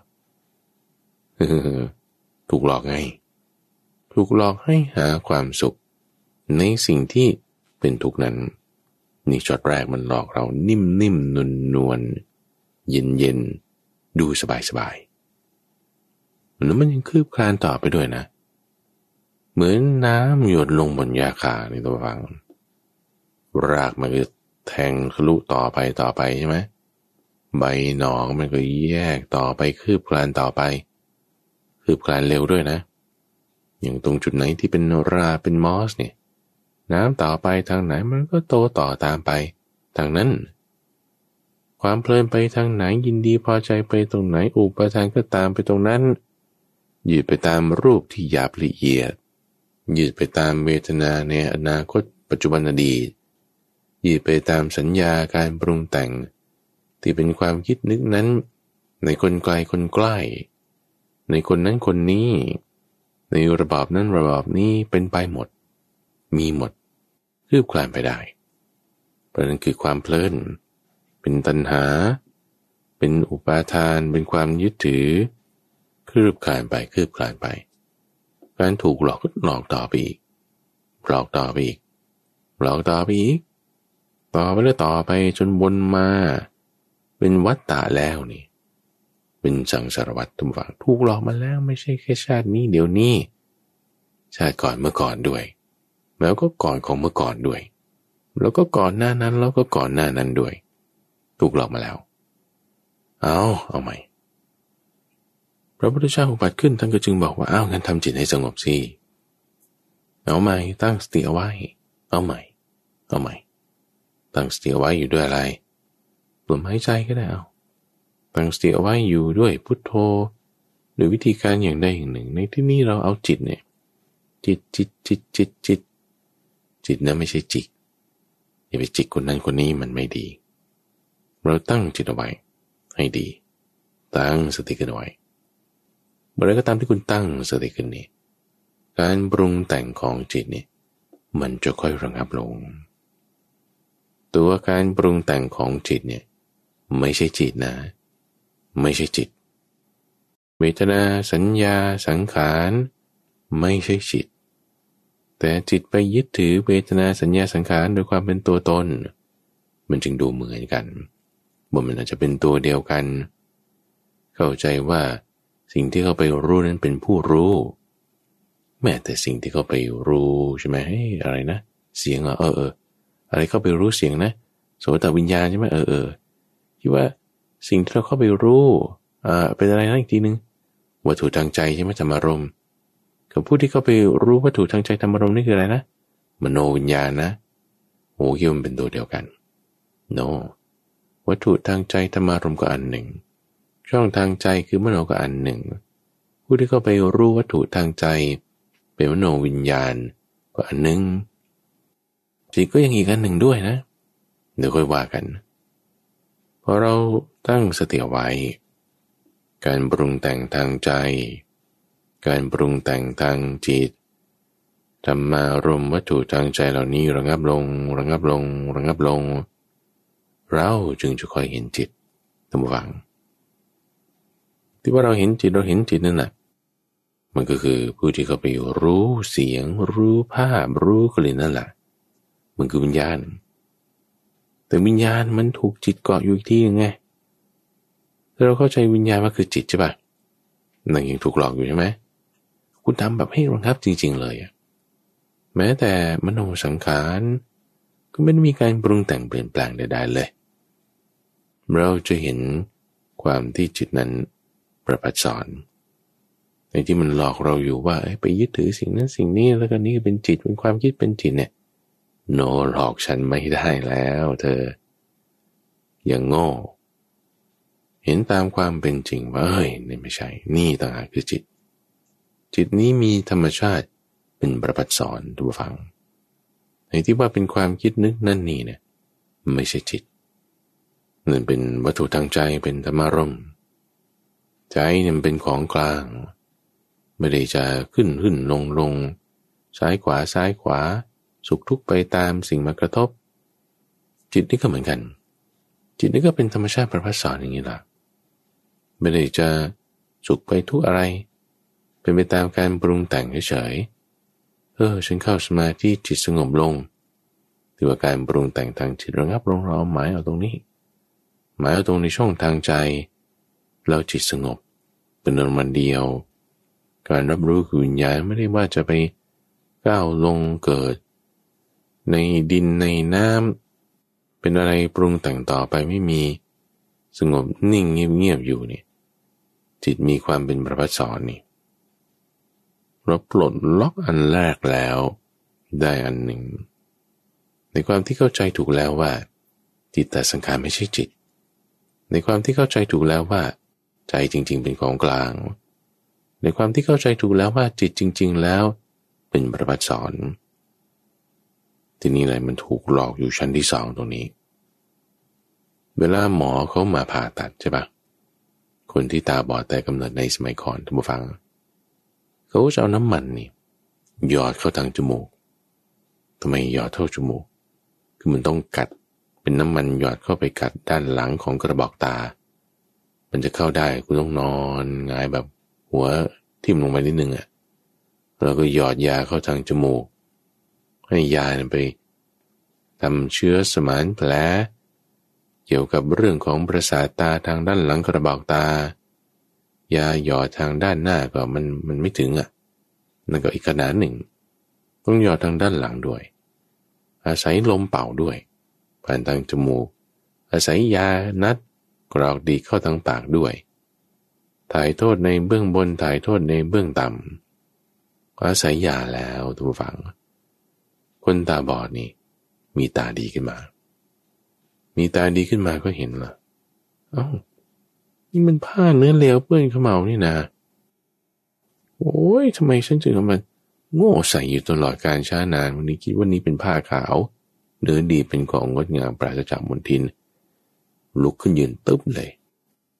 ถูกหลอกไงถูกหลอกให้หาความสุขในสิ่งที่เป็นทุกข์นั้นนี่ช็อตแรกมันหลอกเรานิ่มนิ่มนวลนวลเย็นเย็นดูสบายสบายแล้วมันยังคืบคลานต่อไปด้วยนะเหมือนน้ำหยดลงบนหญ้าคาในตัวฟังรากมันก็แทงทะลุต่อไปต่อไปใช่ไหมใบหนองมันก็แยกต่อไปคืบคลานต่อไปคืบคลานเร็วด้วยนะอย่างตรงจุดไหนที่เป็นราเป็นมอสเนี่ยน้ำต่อไปทางไหนมันก็โตต่อตามไปทางนั้นความเพลินไปทางไหนยินดีพอใจไปตรงไหนอุปทานก็ตามไปตรงนั้นยืดไปตามรูปที่หยาบละเอียดยืดไปตามเวทนาในอนาคตปัจจุบันอดีตยืดไปตามสัญญาการปรุงแต่งที่เป็นความคิดนึกนั้นในคนไกลคนใกล้ในคนนั้นคนนี้ในระบอบนั้นระบอบนี้เป็นไปหมดมีหมดคืบคลานไปได้เพราะนั้นคือความเพลินเป็นตัณหาเป็นอุปาทานเป็นความยึดถือคืบคลานไปคืบคลานไปการถูกหลอกก็หลอกต่อไปอีกหลอกต่อไปอีกหลอกต่อไปอีกต่อไปแล้วต่อไปจนวนมาเป็นวัฏฏะแล้วนี่เป็นสังสารวัฏทุกฝั่งถูกหลอกมาแล้วไม่ใช่แค่ชาตินี้เดี๋ยวนี้ชาติก่อนเมื่อก่อนด้วยแล้วก็ก่อนของเมื่อก่อนด้วยแล้วก็ก่อนหน้านั้นแล้วก็ก่อนหน้านั้นด้วยถูกหลอกมาแล้วเอาเอาใหม่พระพุทธเจ้าอุบัติขึ้นท่านก็จึงบอกว่าอ้าวงั้นทำจิตให้สงบสิเอาใหม่ตั้งสติเอาไว้เอาใหม่เอาใหม่ตั้งสติเอาไว้อยู่ด้วยอะไรลมหายใจก็ได้เอาตั้งสติเอาไว้อยู่ด้วยพุทโธโดยวิธีการอย่างใดอย่างหนึ่งในที่นี้เราเอาจิตเนี่ยจิตจิตจิตจิตจิตจิตนะไม่ใช่จิตอย่าไปจิตคนนั้นคนนี้มันไม่ดีเราตั้งจิตเอาไว้ให้ดีตั้งสติขึ้นไว้เมื่อไรก็ตามที่คุณตั้งสติขึ้นนี่การปรุงแต่งของจิตนี่มันจะค่อยระงับลงตัวการปรุงแต่งของจิตเนี่ยไม่ใช่จิตนะไม่ใช่จิตเวทนาสัญญาสังขารไม่ใช่จิตแต่จิตไปยึดถือเวทนาสัญญาสังขารโดยความเป็นตัวตนมันจึงดูเหมือนกันว่ามันอาจจะเป็นตัวเดียวกันเข้าใจว่าสิ่งที่เขาไปรู้นั้นเป็นผู้รู้แม้แต่สิ่งที่เขาไปรู้ใช่ไหมเฮ้ยอะไรนะเสียงเหรอเออเอออะไรเข้าไปรู้เสียงนะโสตวิญญาณใช่ไหมเออเออคิดว่าสิ่งที่เราเข้าไปรู้อ่าเป็นอะไรนะอีกทีนึงวัตถุทางใจใช่ไหมธรรมารมณ์กับผู้ที่เข้าไปรู้วัตถุทางใจธรรมารมณ์นี่คืออะไรนะมโนวิญญาณนะโอ้ยมันเป็นตัวเดียวกันโน no. วัตถุทางใจธรรมารมณ์ก็อันหนึ่งช่องทางใจคือมโนก็อันหนึ่งผู้ที่เข้าไปรู้วัตถุทางใจเป็นมโนวิญญาณก็อันหนึ่งจิตก็ยังอีกอันหนึ่งด้วยนะเดี๋ยวค่อยว่ากันพอเราตั้งสติไว้การปรุงแต่งทางใจการปรุงแต่งทางจิตธรรมารมณ์วัตถุทางใจเหล่านี้ระงับลงระงับลงระงับลงเราจึงจะค่อยเห็นจิตตามฟังที่ว่าเราเห็นจิตเราเห็นจิตนั่นแหละมันก็คือผู้ที่เขาไปรู้เสียงรู้ภาพรู้กลิ่นนั่นแหละมันคือวิญญาณแต่วิญญาณมันถูกจิตเกาะอยู่อีกที่ไงถ้าเราเข้าใจวิญญาณว่าคือจิตใช่ปะนั่นยังถูกหลอกอยู่ใช่ไหมคุณทำแบบให้ระงับจริงๆเลยแม้แต่มโนสังขารก็ไม่ได้มีการปรุงแต่งเปลี่ยนแปลงใดๆเลยเราจะเห็นความที่จิตนั้นประพัดสอนในที่มันหลอกเราอยู่ว่าไปยึดถือสิ่งนั้นสิ่งนี้แล้วก็นี่เป็นจิตเป็นความคิดเป็นจิตเนี่ยโนหลอกฉันไม่ได้แล้วเธออย่างโง่เห็นตามความเป็นจริงว่าเฮ้ยนี่ไม่ใช่นี่ต่างหากคือจิตจิตนี้มีธรรมชาติเป็นประพัดสอนทุกฝังในที่ว่าเป็นความคิดนึกนั่นนี่เนี่ยไม่ใช่จิตนั่นเป็นวัตถุทางใจเป็นธรรมารมณ์ใจเนี่ยเป็นของกลางไม่ได้จะขึ้นขึ้นลงลงซ้ายขวาซ้ายขวาสุขทุกข์ไปตามสิ่งมากระทบจิตนี่ก็เหมือนกันจิตนี่ก็เป็นธรรมชาติประพัดสอนอย่างนี้ล่ะไม่ได้จะสุขไปทุกอะไรเป็นไปตามการปรุงแต่งเฉยๆเออฉันเข้าสมาธิจิตสงบลงถือว่าการปรุงแต่งทางจิตระงับลงเราหมายเอาตรงนี้หมายเอาตรงในช่องทางใจแล้วจิตสงบเป็นอารมณ์เดียวการรับรู้คือวิญญาณไม่ได้ว่าจะไปก้าวลงเกิดในดินในน้ำเป็นอะไรปรุงแต่งต่อไปไม่มีสงบนิ่งเงียบๆอยู่นี่จิตมีความเป็นประภัสสรนี่เราปลดล็อกอันแรกแล้วได้อันหนึ่งในความที่เข้าใจถูกแล้วว่าจิตแต่สังขารไม่ใช่จิตในความที่เข้าใจถูกแล้วว่าใจจริงๆเป็นของกลางในความที่เข้าใจถูกแล้วว่าจิตจริงๆแล้วเป็นประภัสสรที่นี่อะไรมันถูกหลอกอยู่ชั้นที่สองตรงนี้เวลาหมอเขามาผ่าตัดใช่ปะคนที่ตาบอดแต่กำเนิดในสมัยก่อนท่านผู้ฟังเขาจะเอาน้ำมันนี่หยอดเข้าทางจมูกทำไมหยอดเข้าจมูกคือมันต้องกัดเป็นน้ำมันหยอดเข้าไปกัดด้านหลังของกระบอกตามันจะเข้าได้คุณต้องนอนหงายแบบหัวทิ่มลงไปนิดนึงอ่ะแล้วก็หยอดยาเข้าทางจมูกให้ยาไปทำเชื้อสมานแผลเกี่ยวกับเรื่องของประสาทตาทางด้านหลังกระบอกตายาหยอดทางด้านหน้าก็มันมันไม่ถึงอ่ะนั่นก็อีกขนาดหนึ่งต้องหยอดทางด้านหลังด้วยอาศัยลมเป่าด้วยผ่านทางจมูกอาศัยยานัดกรอกดีเข้าทางปากด้วยถ่ายโทษในเบื้องบนถ่ายโทษในเบื้องต่ำอาศัยยาแล้วทุกฝังคนตาบอดนี่มีตาดีขึ้นมามีตาดีขึ้นมาก็เห็นละเอ้านี่มันผ้าเนื้อเลวเปื้อนเขม่านี่นะโอ้ยทำไมฉันจึงเอามันโง่ใส่อยู่ตลอดการช้านานวันนี้คิดว่านี้เป็นผ้าขาวเนื้อดีเป็นของงดงามปราศจากมลทินลุกขึ้นยืนตึ๊บเลย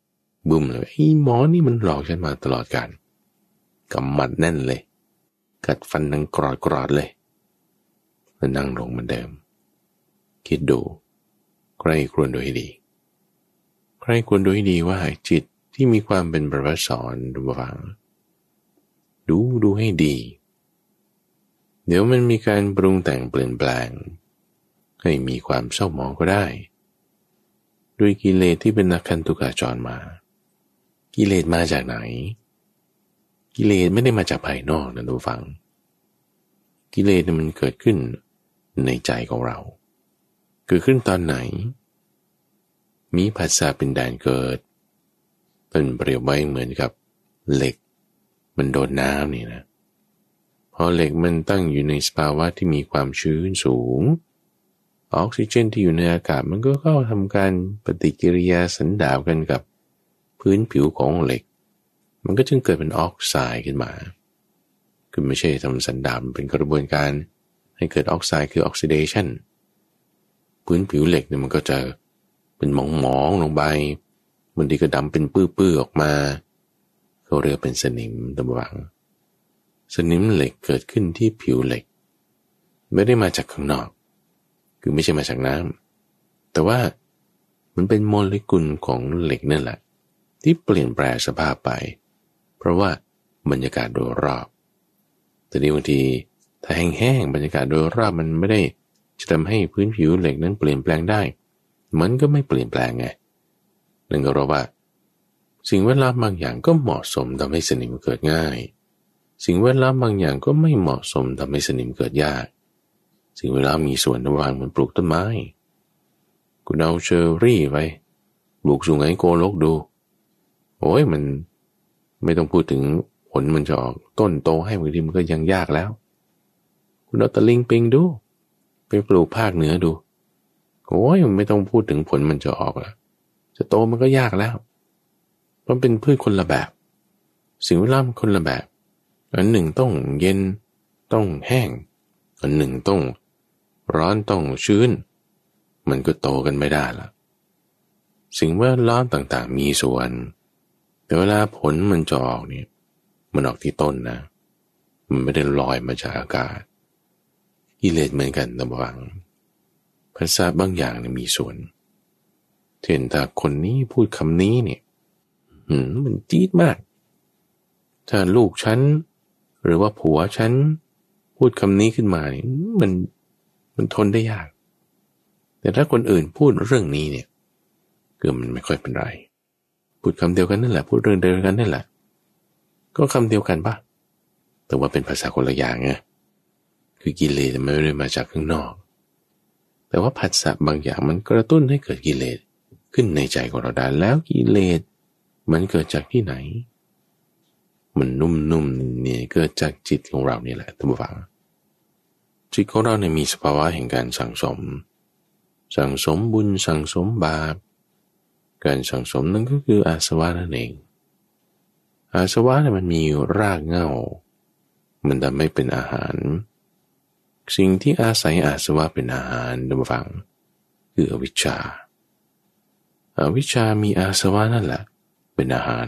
บึ้มเลยไอ้หมอนี่มันหลอกฉันมาตลอดกาลกำหมัดแน่นเลยกัดฟันดังกรอดกรอดเลยแล้วนั่งลงเหมือนเดิมคิดดูใครควรดูให้ดีใครควรดูให้ดีว่าจิตที่มีความเป็นประภัสสรดูฟังดูดูให้ดีเดี๋ยวมันมีการปรุงแต่งเปลี่ยนแปลงให้มีความเศร้าหมองก็ได้ด้วยกิเลสที่เป็นอคันตุกาจรมากิเลสมาจากไหนกิเลสไม่ได้มาจากภายนอกนะทุกฟังกิเลสมันเกิดขึ้นในใจของเราเกิดขึ้นตอนไหนมีผัสสะเป็นแดนเกิดเป็นเปรียบไว้เหมือนกับเหล็กมันโดนน้ำนี่นะพอเหล็กมันตั้งอยู่ในสภาวะที่มีความชื้นสูงออกซิเจนที่อยู่ในอากาศมันก็เข้าทำการปฏิกิริยาสันดาปกันกับพื้นผิวของเหล็กมันก็จึงเกิดเป็นออกไซด์ขึ้นมาคือไม่ใช่ทำสันดาปเป็นกระบวนการให้เกิดออกไซด์คือออกซิเดชันพื้นผิวเหล็กเนี่ยมันก็จะเป็นหมองๆลงไปบางทีก็ดำเป็นปื้อๆออกมาเขาเรียกเป็นสนิมตะวังสนิมเหล็กเกิดขึ้นที่ผิวเหล็กไม่ได้มาจากข้างนอกคือไม่ใช่มาจากน้ำแต่ว่ามันเป็นโมเลกุลของเหล็กนั่นแหละที่เปลี่ยนแปลงสภาพไปเพราะว่าบรรยากาศโดยรอบแต่นี่บางทีถ้าแห้งๆบรรยากาศโดยรอบมันไม่ได้จะทำให้พื้นผิวเหล็กนั้นเปลี่ยนแปลงได้มันก็ไม่เปลี่ยนแปลงไงนั่นก็เพราะว่าสิ่งแวดล้อมบางอย่างก็เหมาะสมทำให้สนิมเกิดง่ายสิ่งแวดล้อมบางอย่างก็ไม่เหมาะสมทำให้สนิมเกิดยากสิ่งแวดล้อมมีส่วนระหว่างเหมือนปลูกต้นไม้คุณเอาเชอร์รี่ไปปลูกสูงไงโกลกดูโอ้ยมันไม่ต้องพูดถึงผลมันจะออกต้นโตให้บางทีมันก็ยังยากแล้วคุณเอาตะลิงปิงดูไปปลูกภาคเหนือดูโอ้ยมันไม่ต้องพูดถึงผลมันจะออกแล้วจะโตมันก็ยากแล้วเพราะเป็นพืชคนละแบบสิ่งแวดล้อมคนละแบบอันหนึ่งต้องเย็นต้องแห้งอันหนึ่งต้องร้อนต้องชื้นมันก็โตกันไม่ได้ละสิ่งแวดล้อมต่างๆมีส่วนแต่เวลาผลมันจะออกเนี่ยมันออกที่ต้นนะมันไม่ได้ลอยมาจากอากาศกิเลสเหมือนกันระวังภาษาบางอย่างเนี่ยมีส่วนเช่นถ้าคนนี้พูดคำนี้เนี่ยหืมมันจี๊ดมากถ้าลูกฉันหรือว่าผัวฉันพูดคำนี้ขึ้นมาเนี่ยมันมันทนได้ยากแต่ถ้าคนอื่นพูดเรื่องนี้เนี่ยก็มันไม่ค่อยเป็นไรพูดคำเดียวกันนั่นแหละพูดเรื่องเดียวกันนั่นแหละก็คำเดียวกันป่ะแต่ว่าเป็นภาษาคนละอย่างไงคือกิเลสมันไม่ได้มาจากข้างนอกแต่ว่าผัสสะบางอย่างมันกระตุ้นให้เกิดกิเลสขึ้นในใจของเราได้แล้วกิเลสมันเกิดจากที่ไหนมันนุ่มๆเนี่ยเกิดจากจิตของเรานี่แหละท่านผู้ฟังจิตของเราเนี่ยมีสภาวะแห่งการสั่งสมสั่งสมบุญสั่งสมบาปการสั่งสมนั่นก็คืออาสวะนั่นเองอาสวะเนี่ยมันมีรากเหง้ามันทำให้เป็นอาหารสิ่งที่อาศัยอาสวะเป็นอาหารท่านผู้ฟังคืออวิชชาอวิชชามีอาสวะนั่นแหละเป็นอาหาร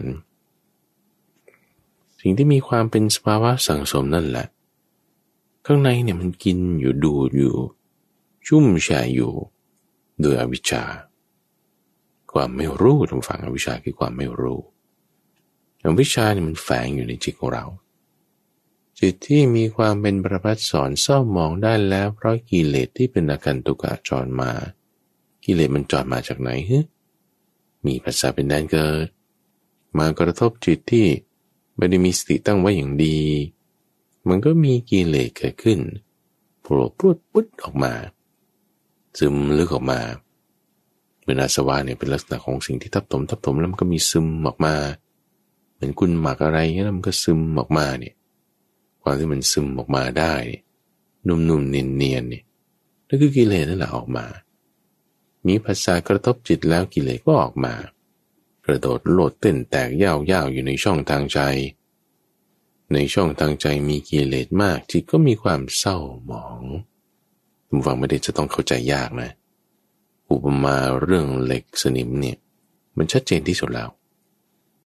สิ่งที่มีความเป็นสภาวะสั่งสมนั่นแหละข้างในเนี่ยมันกินอยู่ดูดอยู่ชุ่มแช่อยู่โดยอวิชชาความไม่รู้ท่านฟังอวิชชาคือความไม่รู้อวิชชาเนี่ยมันแฝงอยู่ในจิตของเราจิตที่มีความเป็นประภัสสรเศร้าหมองได้แล้วเพราะกิเลสที่เป็นอาการตุกะจรมากิเลสมันจรมาจากไหนฮะมีภาษาเป็นแดนเกิดมากระทบจิตที่ไม่ได้มีสติตั้งไว้อย่างดีมันก็มีกิเลสเกิดขึ้นโผล่พรวดปุ๊ดออกมาซึมลึกออกมาเป็นอาสวะเนี่ยเป็นลักษณะของสิ่งที่ทับถมทับถมแล้วมันก็มีซึมออกมาเหมือนคุณหมักอะไรเงี้ยแล้วมันก็ซึมออกมาเนี่ยความที่มันซึมออกมาได้นุ่มๆเนียนๆเนี่ยนั่นคือกิเลสนั่นแหละออกมามีภาษากระทบจิตแล้วกิเลสก็ออกมากระโดดโลดเต้นแตกย่าวๆอยู่ในช่องทางใจในช่องทางใจมีกิเลสมากจิตก็มีความเศร้าหมองคุณฟังไม่ได้จะต้องเข้าใจยากนะอุปมาเรื่องเหล็กสนิมเนี่ยมันชัดเจนที่สุดแล้ว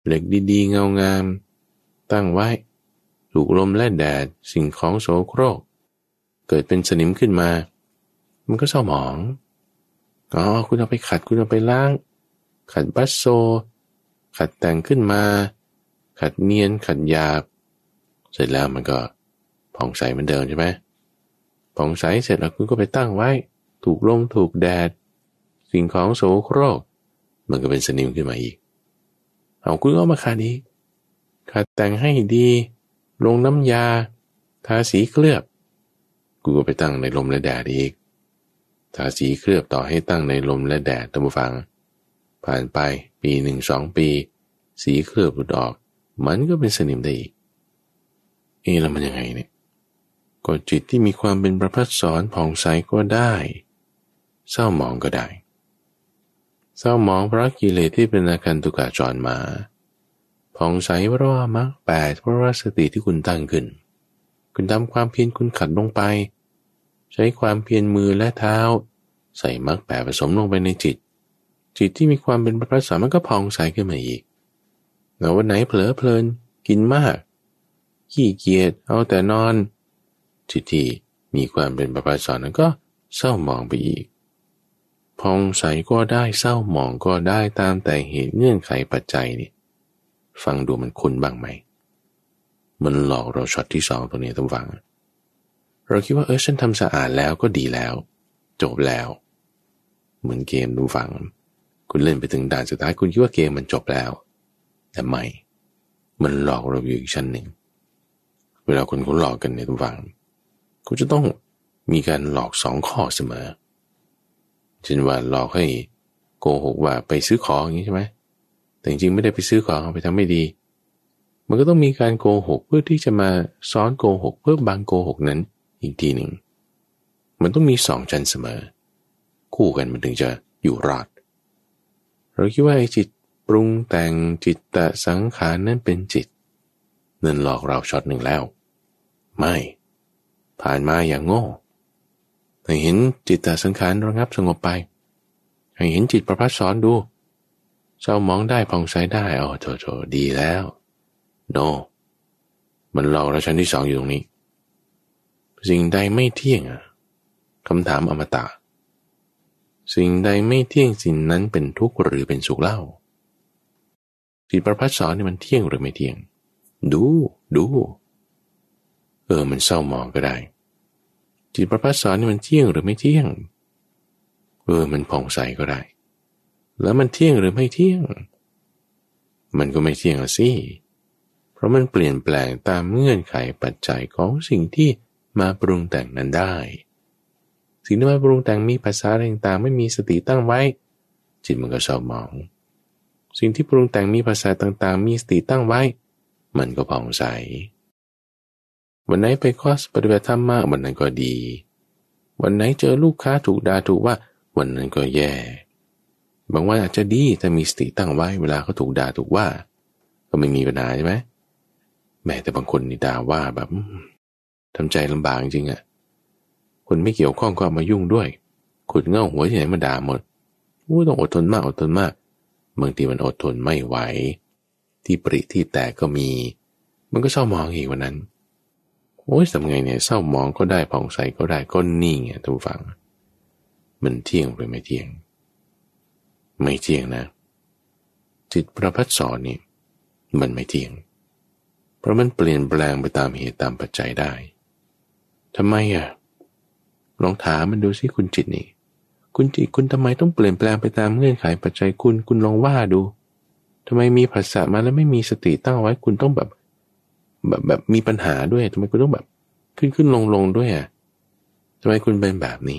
เหล็กดีๆเงางามตั้งไว้ถูกลมและแดดสิ่งของโสโครกเกิดเป็นสนิมขึ้นมามันก็เศร้าหมองอ๋อคุณเอาไปขัดคุณเอาไปล้างขัดบัสโซขัดแต่งขึ้นมาขัดเนียนขัดหยาบเสร็จแล้วมันก็ผ่องใสเหมือนเดิมใช่ไหมผ่องใสเสร็จแล้วคุณก็ไปตั้งไว้ถูกลมถูกแดดสิ่งของโสโครกมันก็เป็นสนิมขึ้นมาอีกเอาคุณก็มาขัดอีกขัดแต่งให้ดีลงน้ำยาทาสีเคลือบกูก็ไปตั้งในลมและแดดอีกทาสีเคลือบต่อให้ตั้งในลมและแดดท่านผู้ฟังผ่านไปปีหนึ่งสองปีสีเคลือบหลุดออกมันก็เป็นสนิมได้อีกเอ๊ะแล้วมันยังไงเนี่ยก็จิตที่มีความเป็นประภัสสรผ่องใสก็ได้เศร้าหมองก็ได้เศร้าหมองเพราะกิเลสที่เป็นอาการตุกะจรมาผ่องใสเพราะว่ามรรคแปดเพราะว่าสติที่คุณตั้งขึ้นคุณทำความเพียรคุณขัดลงไปใช้ความเพียรมือและเท้าใส่มรรคแปดผสมลงไปในจิตจิตที่มีความเป็นประภัสสรมันก็ผ่องใสขึ้นมาอีกแล้ววันไหนเผลอเพลินกินมากขี้เกียจเอาแต่นอนจิตที่มีความเป็นประภัสสรนั้นก็เศร้าหมองไปอีกผ่องใสก็ได้เศร้าหมองก็ได้ตามแต่เหตุเงื่อนไขปัจจัยนี่ฟังดูมันคุ้นบ้างไหมมันหลอกเราช็อตที่สองตัวนี้ต้องฟังเราคิดว่าเออฉันทำสะอาดแล้วก็ดีแล้วจบแล้วเหมือนเกมดูฟังคุณเล่นไปถึงด่านสุดท้ายคุณคิดว่าเกมมันจบแล้วแต่ไม่มันหลอกเราอยู่อีกชั้นหนึ่งเวลาคนเขาหลอกกันในตัวฟังเขาจะต้องมีการหลอกสองข้อเสมอเช่นว่าหลอกให้โกหกว่าไปซื้อของอย่างนี้ใช่ไหมแต่จริงๆไม่ได้ไปซื้อของเอาไปทำไม่ดีมันก็ต้องมีการโกหกเพื่อที่จะมาซ้อนโกหกเพื่อบังโกหกนั้นอีกทีหนึ่งมันต้องมีสองชั้นเสมอคู่กันมันถึงจะอยู่รอดเราคิดว่าไอ้จิตปรุงแต่งจิตตสังขารนั้นเป็นจิตนั่นหลอกเราช็อตหนึ่งแล้วไม่ผ่านมาอย่างโง่ให้เห็นจิตตสังขารระงับสงบไปให้เห็นจิตประภัสสรดูเศร้ามองได้ผ่องใสได้อ๋อโถโถดีแล้วโน no. มันหลอกเราชั้นที่สองอยู่ตรงนี้สิ่งใดไม่เที่ยงอ่ะคำถามอมตะสิ่งใดไม่เที่ยงสิ่งนั้นเป็นทุกข์หรือเป็นสุขเล่าจิตประภัสสรนี่มันเที่ยงหรือไม่เที่ยงดูดูเออมันเศร้ามองก็ได้จิตประภัสสรนี่มันเที่ยงหรือไม่เที่ยงเออมันผ่องใสก็ได้แล้วมันเที่ยงหรือไม่เที่ยงมันก็ไม่เที่ยงละสิเพราะมันเปลี่ยนแปลงตามเงื่อนไขปัจจัยของสิ่งที่มาปรุงแต่งนั้นได้สิ่งที่มาปรุงแต่งมีภาษาต่างๆไม่มีสติตั้งไว้จิตมันก็เศร้าหมองสิ่งที่ปรุงแต่งมีภาษาต่างๆมีสติตั้งไว้มันก็ผ่องใสวันไหนไปคอร์สปฏิบัติธรรมมาวันนั้นก็ดีวันไหนเจอลูกค้าถูกด่าถูกว่าวันนั้นก็แย่บางวันอาจจะดีแต่มีสติตั้งไว้เวลาเขาถูกด่าถูกว่าก็ไม่มีปัญหาใช่ไหมแม้แต่บางคนนี่ด่าว่าแบบทำใจลำบากจริงอ่ะคนไม่เกี่ยวข้องก็มายุ่งด้วยขุดเง่าหัวที่ไหนมาด่าหมดอู้ต้องอดทนมากอดทนมากบางทีมันอดทนไม่ไหวที่ปริที่แตกก็มีมันก็เศร้ามองอีกวันนั้นโอ้ยทำไงเนี่ยเศร้ามองก็ได้ผ่องใสก็ได้ก็นิ่งไงท่านผู้ฟังมันเที่ยงหรือไม่เที่ยงไม่เที่ยงนะจิตประภัสสรนี่มันไม่เที่ยงเพราะมันเปลี่ยนแปลงไปตามเหตุตามปัจจัยได้ทำไมอ่ะลองถามมันดูสิคุณจิตนี่คุณจิตคุณทำไมต้องเปลี่ยนแปลงไปตามเงื่อนไขปัจจัยคุณคุณลองว่าดูทำไมมีผัสสะมาแล้วไม่มีสติตั้งไว้คุณต้องแบบแบบแบบมีปัญหาด้วยทำไมคุณต้องแบบขึ้นขึ้นลงลงด้วยอ่ะทำไมคุณเป็นแบบนี้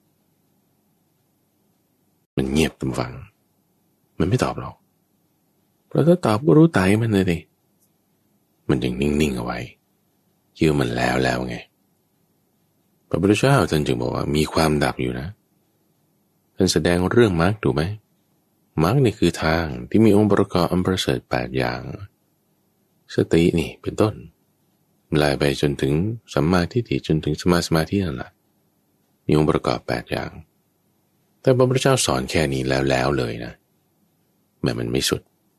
มันเงียบตำฟังมันไม่ตอบหรอกเพราะถ้าตอบก็รู้ไตมันเลยดิมันยังนิ่งๆเอาไว้คิดว่ามันแล้วแล้วไงพระพุทธเจ้าท่านจึงบอกว่ามีความดับอยู่นะท่านแสดงเรื่องมรรคถูกไหมมรรคนี่คือทางที่มีองค์ประกอบอันประเสริฐแปดอย่างสตินี่เป็นต้นไล่ไปจนถึงสัมมาทิฏฐิจนถึงสมาสมาธินั่นแหละมีองค์ประกอบแปดอย่างแต่พระพุทธเจ้าสอนแค่นี้แล้วแล้วเลยนะแม้มันไม่สุด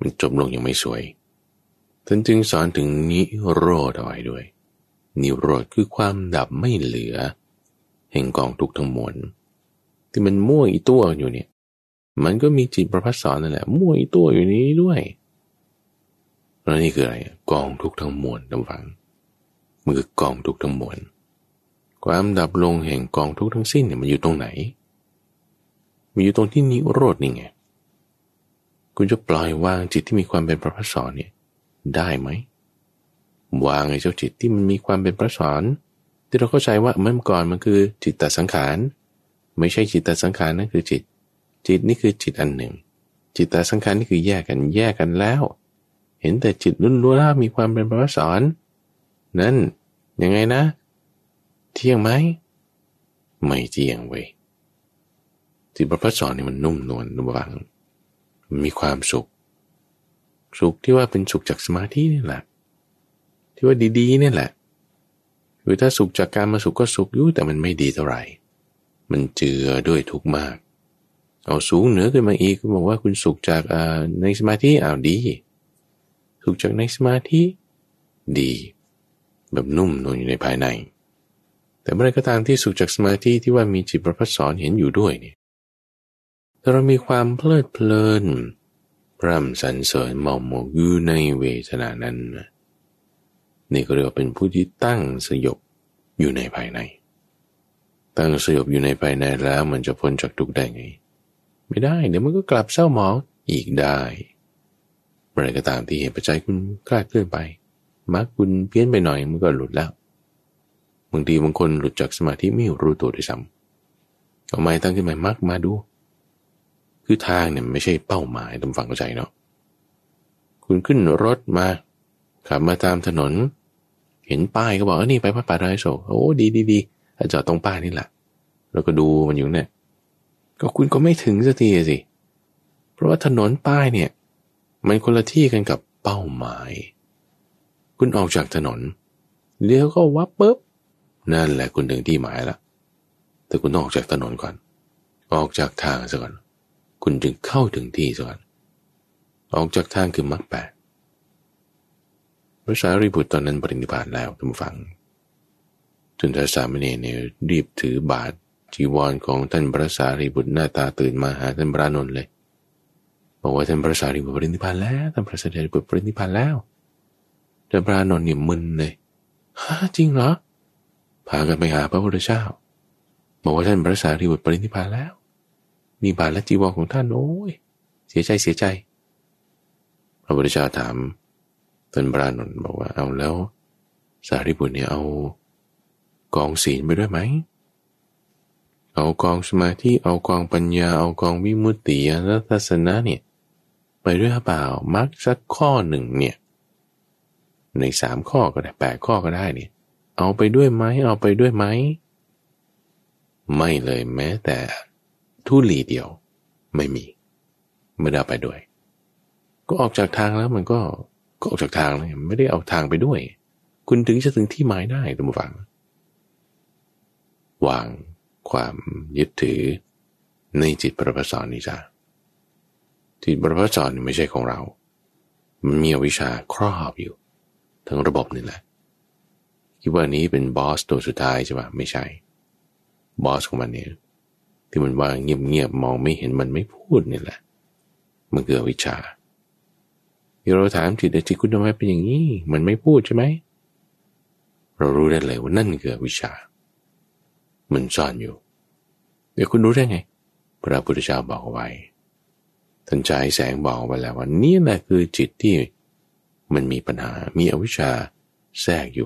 มันจบลงยังไม่สวยท่านจึงสอนถึงนิโรธเอาไว้ด้วยนิโรธคือความดับไม่เหลือแห่งกองทุกข์ทั้งมวลที่มันมั่วอีตัวอยู่เนี่ยมันก็มีจิตประภัสสรนั่นแหละมั่วอีตัวอยู่นี้ด้วยแล้วนี่คืออะไรกองทุกข์ทั้งมวลท่านฟังมันคือกองทุกข์ทั้งมวลความดับลงแห่งกองทุกข์ทั้งสิ้นเนี่ยมันอยู่ตรงไหนมันอยู่ตรงที่นิโรธนี่ไงคุณจะปล่อยวางจิตที่มีความเป็นพระพัสสรเนี่ยได้ไหมวางไอ้เจ้าจิตที่มันมีความเป็นพระสรที่เราเข้าใจว่าเมื่อก่อนมันคือจิตตสังขารไม่ใช่จิตตสังขารนั่นคือจิตจิตนี่คือจิตอันหนึ่งจิตตสังขารนี่คือแยกกันแยกกันแล้วเห็นแต่จิตล้วนๆมีความเป็นพระพัสสรนั่นยังไงนะเที่ยงไหมไม่เที่ยงเว้ยจิตพระพัสสรนี่มันนุ่มนวลนุ่มบางมีความสุขสุขที่ว่าเป็นสุขจากสมาธินี่แหละที่ว่าดีๆนี่แหละคือถ้าสุขจากการมาสุขก็สุขอยู่แต่มันไม่ดีเท่าไหร่มันเจือด้วยทุกข์มากเอาสูงเหนือขึ้นมาอีกคุณบอกว่าคุณสุขจากอ่าในสมาธิอ้าวดีสุขจากในสมาธิดีแบบนุ่มนวลอยู่ในภายในแต่เมื่อไรก็ตามที่สุขจากสมาธิที่ว่ามีจิตประภัสสรเห็นอยู่ด้วยเนี่ยถ้าเรามีความเพลิดเพลินพร่ำสรรเสริญเมาหมกอยู่ในเวทนานั้นนี่ก็เรียกว่าเป็นผู้ที่ตั้งสยบอยู่ในภายในตั้งสยบอยู่ในภายในแล้วมันจะพ้นจากทุกข์ได้ไงไม่ได้เดี๋ยวมันก็กลับเศร้าหมองอีกได้เมื่อไรก็ตามที่เหตุปัจจัยคุณคลาดเคลื่อนไปมักคุณเพี้ยนไปหน่อยมันก็หลุดแล้วบางทีบางคนหลุดจากสมาธิไม่รู้ตัวด้วยซ้ำเอาไม้ตั้งขึ้นมามักมาดูคือทางเนี่ยไม่ใช่เป้าหมายต้องฟังเข้าใจเนาะคุณขึ้นรถมาขับมาตามถนนเห็นป้ายก็บอกเออนี่ไปวัดป่าดอยโศกโอ้ดีดีดีจอดตรงป้ายนี่แหละแล้วก็ดูมันอยู่เนี่ยก็คุณก็ไม่ถึงสักทีสิเพราะว่าถนนป้ายเนี่ยมันคนละที่กันกับเป้าหมายคุณออกจากถนนเลี้ยวก็วับปุ๊บนั่นแหละคุณถึงที่หมายละแต่คุณต้องออกจากถนนก่อนออกจากทางซะก่อนคุณจึงเข้าถึงที่ซะก่อนออกจากทางคือมรรคแปดพระสารีบุตรตอนนั้นปรินิพพานแล้วท่านผู้ฟังจนท่านสามเณรเนี่ยรีบถือบาตรจีวรของท่านพระสารีบุตรหน้าตาตื่นมาหาท่านพระอานนท์เลยบอกว่าท่านพระสารีบุตรปรินิพพานแล้วท่านพระสารีบุตรปรินิพพานแล้วท่านพระอานนท์เนี่ยมึนเลยฮะจริงเหรอพากันไปหาพระพุทธเจ้าบอกว่าท่านพระสารีบุตรปรินิพพานแล้วมีบาตรและจีวรของท่านโอ้ยเสียใจเสียใจพระพุทธเจ้าถามท่านพระอานนท์บอกว่าเอาแล้วสารีบุตรเนี่ยเอากองศีลไปด้วยไหมเอากองสมาธิเอากองปัญญาเอากองวิมุตติญาณทัศนะเนี่ยไปด้วยหรือเปล่ามรรคสักข้อหนึ่งเนี่ยในสามข้อก็ได้แปดข้อก็ได้เนี่ยเอาไปด้วยไหมเอาไปด้วยไหมไม่เลยแม้แต่ทุลีเดียวไม่มีไม่ได้ไปด้วยก็ออกจากทางแล้วมันก็ก็ออกจากทางเลยไม่ได้เอาทางไปด้วยคุณถึงจะถึงที่หมายได้ท่านผู้ฟังวางความยึดถือในจิตประภัสสรนี่จ้ะจิตประภัสสรไม่ใช่ของเรามันมีอวิชชาครอบอยู่ทั้งระบบนี่แหละคิดว่านี้เป็นบอสตัวสุดท้ายใช่ปะไม่ใช่บอสของมันเนี่ยที่มันว่าเงียบๆมองไม่เห็นมันไม่พูดนี่แหละมันคืออวิชชาที่เราถามจิตจิตคุณทำไมเป็นอย่างนี้มันไม่พูดใช่ไหมเรารู้ได้เลยว่านั่นคืออวิชชามันซ่อนอยู่เดี๋ยวคุณรู้ได้ไงพระพุทธเจ้าบอกเอาไว้ท่านฉายแสงบอกไว้แล้วว่านี่แหละคือจิตที่มันมีปัญหามีอวิชชาแทรกอยู่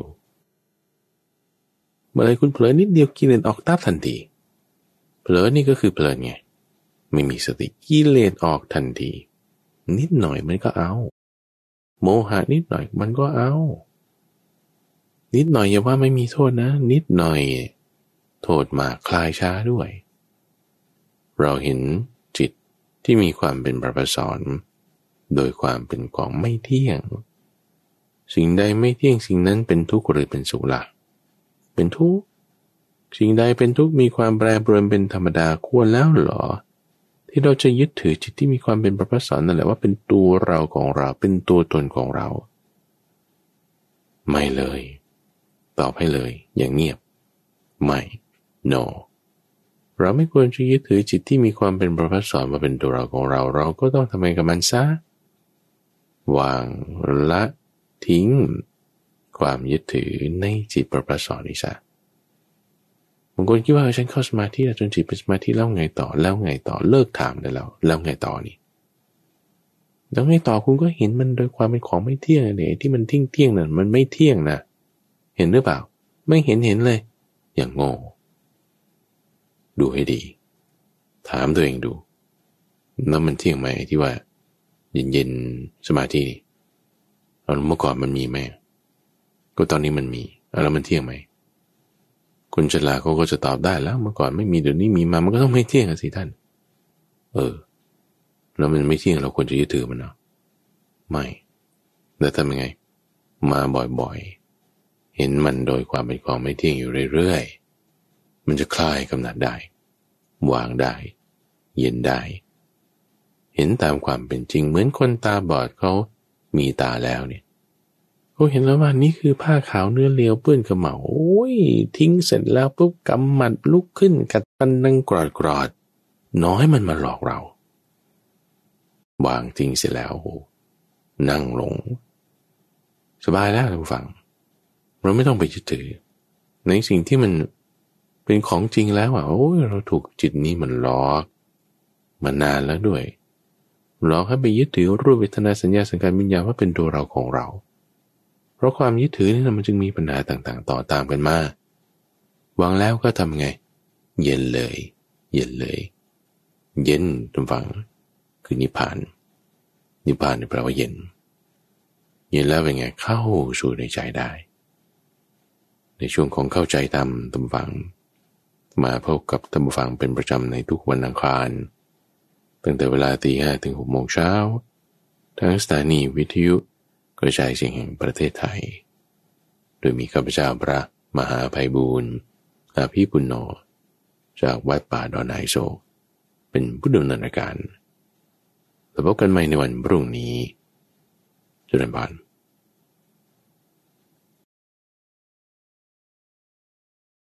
เมื่อไรคุณเผลอนิดเดียวกิเลสออกตับทันทีเผลอนี่ก็คือเผลอไงไม่มีสติกิเลสออกทันทีนิดหน่อยมันก็เอาโมหะนิดหน่อยมันก็เอานิดหน่อยอย่าว่าไม่มีโทษนะนิดหน่อยโทษมากคลายช้าด้วยเราเห็นจิตที่มีความเป็นประภัสสรโดยความเป็นของไม่เที่ยงสิ่งใดไม่เที่ยงสิ่งนั้นเป็นทุกข์หรือเป็นสุขล่ะเป็นทุกข์สิ่งใดเป็นทุกข์มีความแปรปรวนเป็นธรรมดาควรแล้วหรอทที่เราจะยึดถือจิตที่มีความเป็นประภัสสรนั่นแหละว่าเป็นตัวเราของเราเป็นตัวตนของเราไม่เลยตอบให้เลยอย่างเงียบไม่ no เราไม่ควรจะยึดถือจิตที่มีความเป็นประภัสสรมาเป็นตัวเราของเราเราก็ต้องทำไงกับมันซะวางละทิ้งความยึดถือในจิตประภัสสรนี้ซะบางคนคิดว่าฉันเข้าสมาธิแล้วจนจิตเป็นสมาธิแล้วไงต่อแล้วไงต่อเลิกถามได้แล้วแล้วไงต่อนี่แล้วไงต่อคุณก็เห็นมันโดยความเป็นของไม่เที่ยงเนี่ยที่มันทิ้งเที่ยงนั่นมันไม่เที่ยงนะเห็นหรือเปล่าไม่เห็นเห็นเลยอย่างโง่ดูให้ดีถามตัวเองดูแล้วมันเที่ยงไหมที่ว่าเย็นๆสมาธิเอาเมื่อก่อนมันมีไหมก็ตอนนี้มันมีแล้วมันเที่ยงไหมคุณฉลาดเขาก็จะตอบได้แล้วเมื่อก่อนไม่มีเดี๋ยวนี้มีมามันก็ต้องไม่เที่ยงสิท่านเออแล้วมันไม่เที่ยงเราควรจะยึดถือมันเนาะไม่แล้วทำยังไงมาบ่อยๆเห็นมันโดยความเป็นของไม่เที่ยงอยู่เรื่อยๆมันจะคลายกำหนัดได้วางได้เย็นได้เห็นตามความเป็นจริงเหมือนคนตาบอดเขามีตาแล้วเนี่ยเขาเห็นแล้วว่านี่คือผ้าขาวเนื้อเลียวเปื้อนกระเหมาโอ้ยทิ้งเสร็จแล้วปุ๊บกำหมัดลุกขึ้นกัดฟันดังกรอดกรอดน้อยมันมาหลอกเราวางทิ้งเสร็จแล้วนั่งลงสบายแล้วท่านผู้ฟังเราไม่ต้องไปยึดถือในสิ่งที่มันเป็นของจริงแล้วอ่ะโอ้ยเราถูกจิตนี้มันหลอกมานานแล้วด้วยหลอกให้ไปยึดถือรูปเวทนาสัญญาสังขารวิญญาณว่าเป็นตัวเราของเราเพราะความยึดถือนี่มันจึงมีปัญหาต่างๆต่อตามกันมาวางแล้วก็ทำไงเย็นเลยเย็นเลยเย็นท่านฟังคือนิพพานนิพพานแปลว่าเย็นเย็นแล้วเป็นไงเข้าสู่ในใจได้ในช่วงของเข้าใจตามท่านฟังมาพบกับท่านฟังเป็นประจำในทุกวันอังคารตั้งแต่เวลาตีห้าถึงหกโมงเช้าทางสถานีวิทยุกระจายเสียงแห่งประเทศไทยโดยมีข้าพเจ้าพระมหาไพบูลย์อาภีปุณโญจากวัดป่าดอนไฮโซเป็นผู้ดำเนินรายการแล้วพบกันใหม่ในวันพรุ่งนี้เจริญพร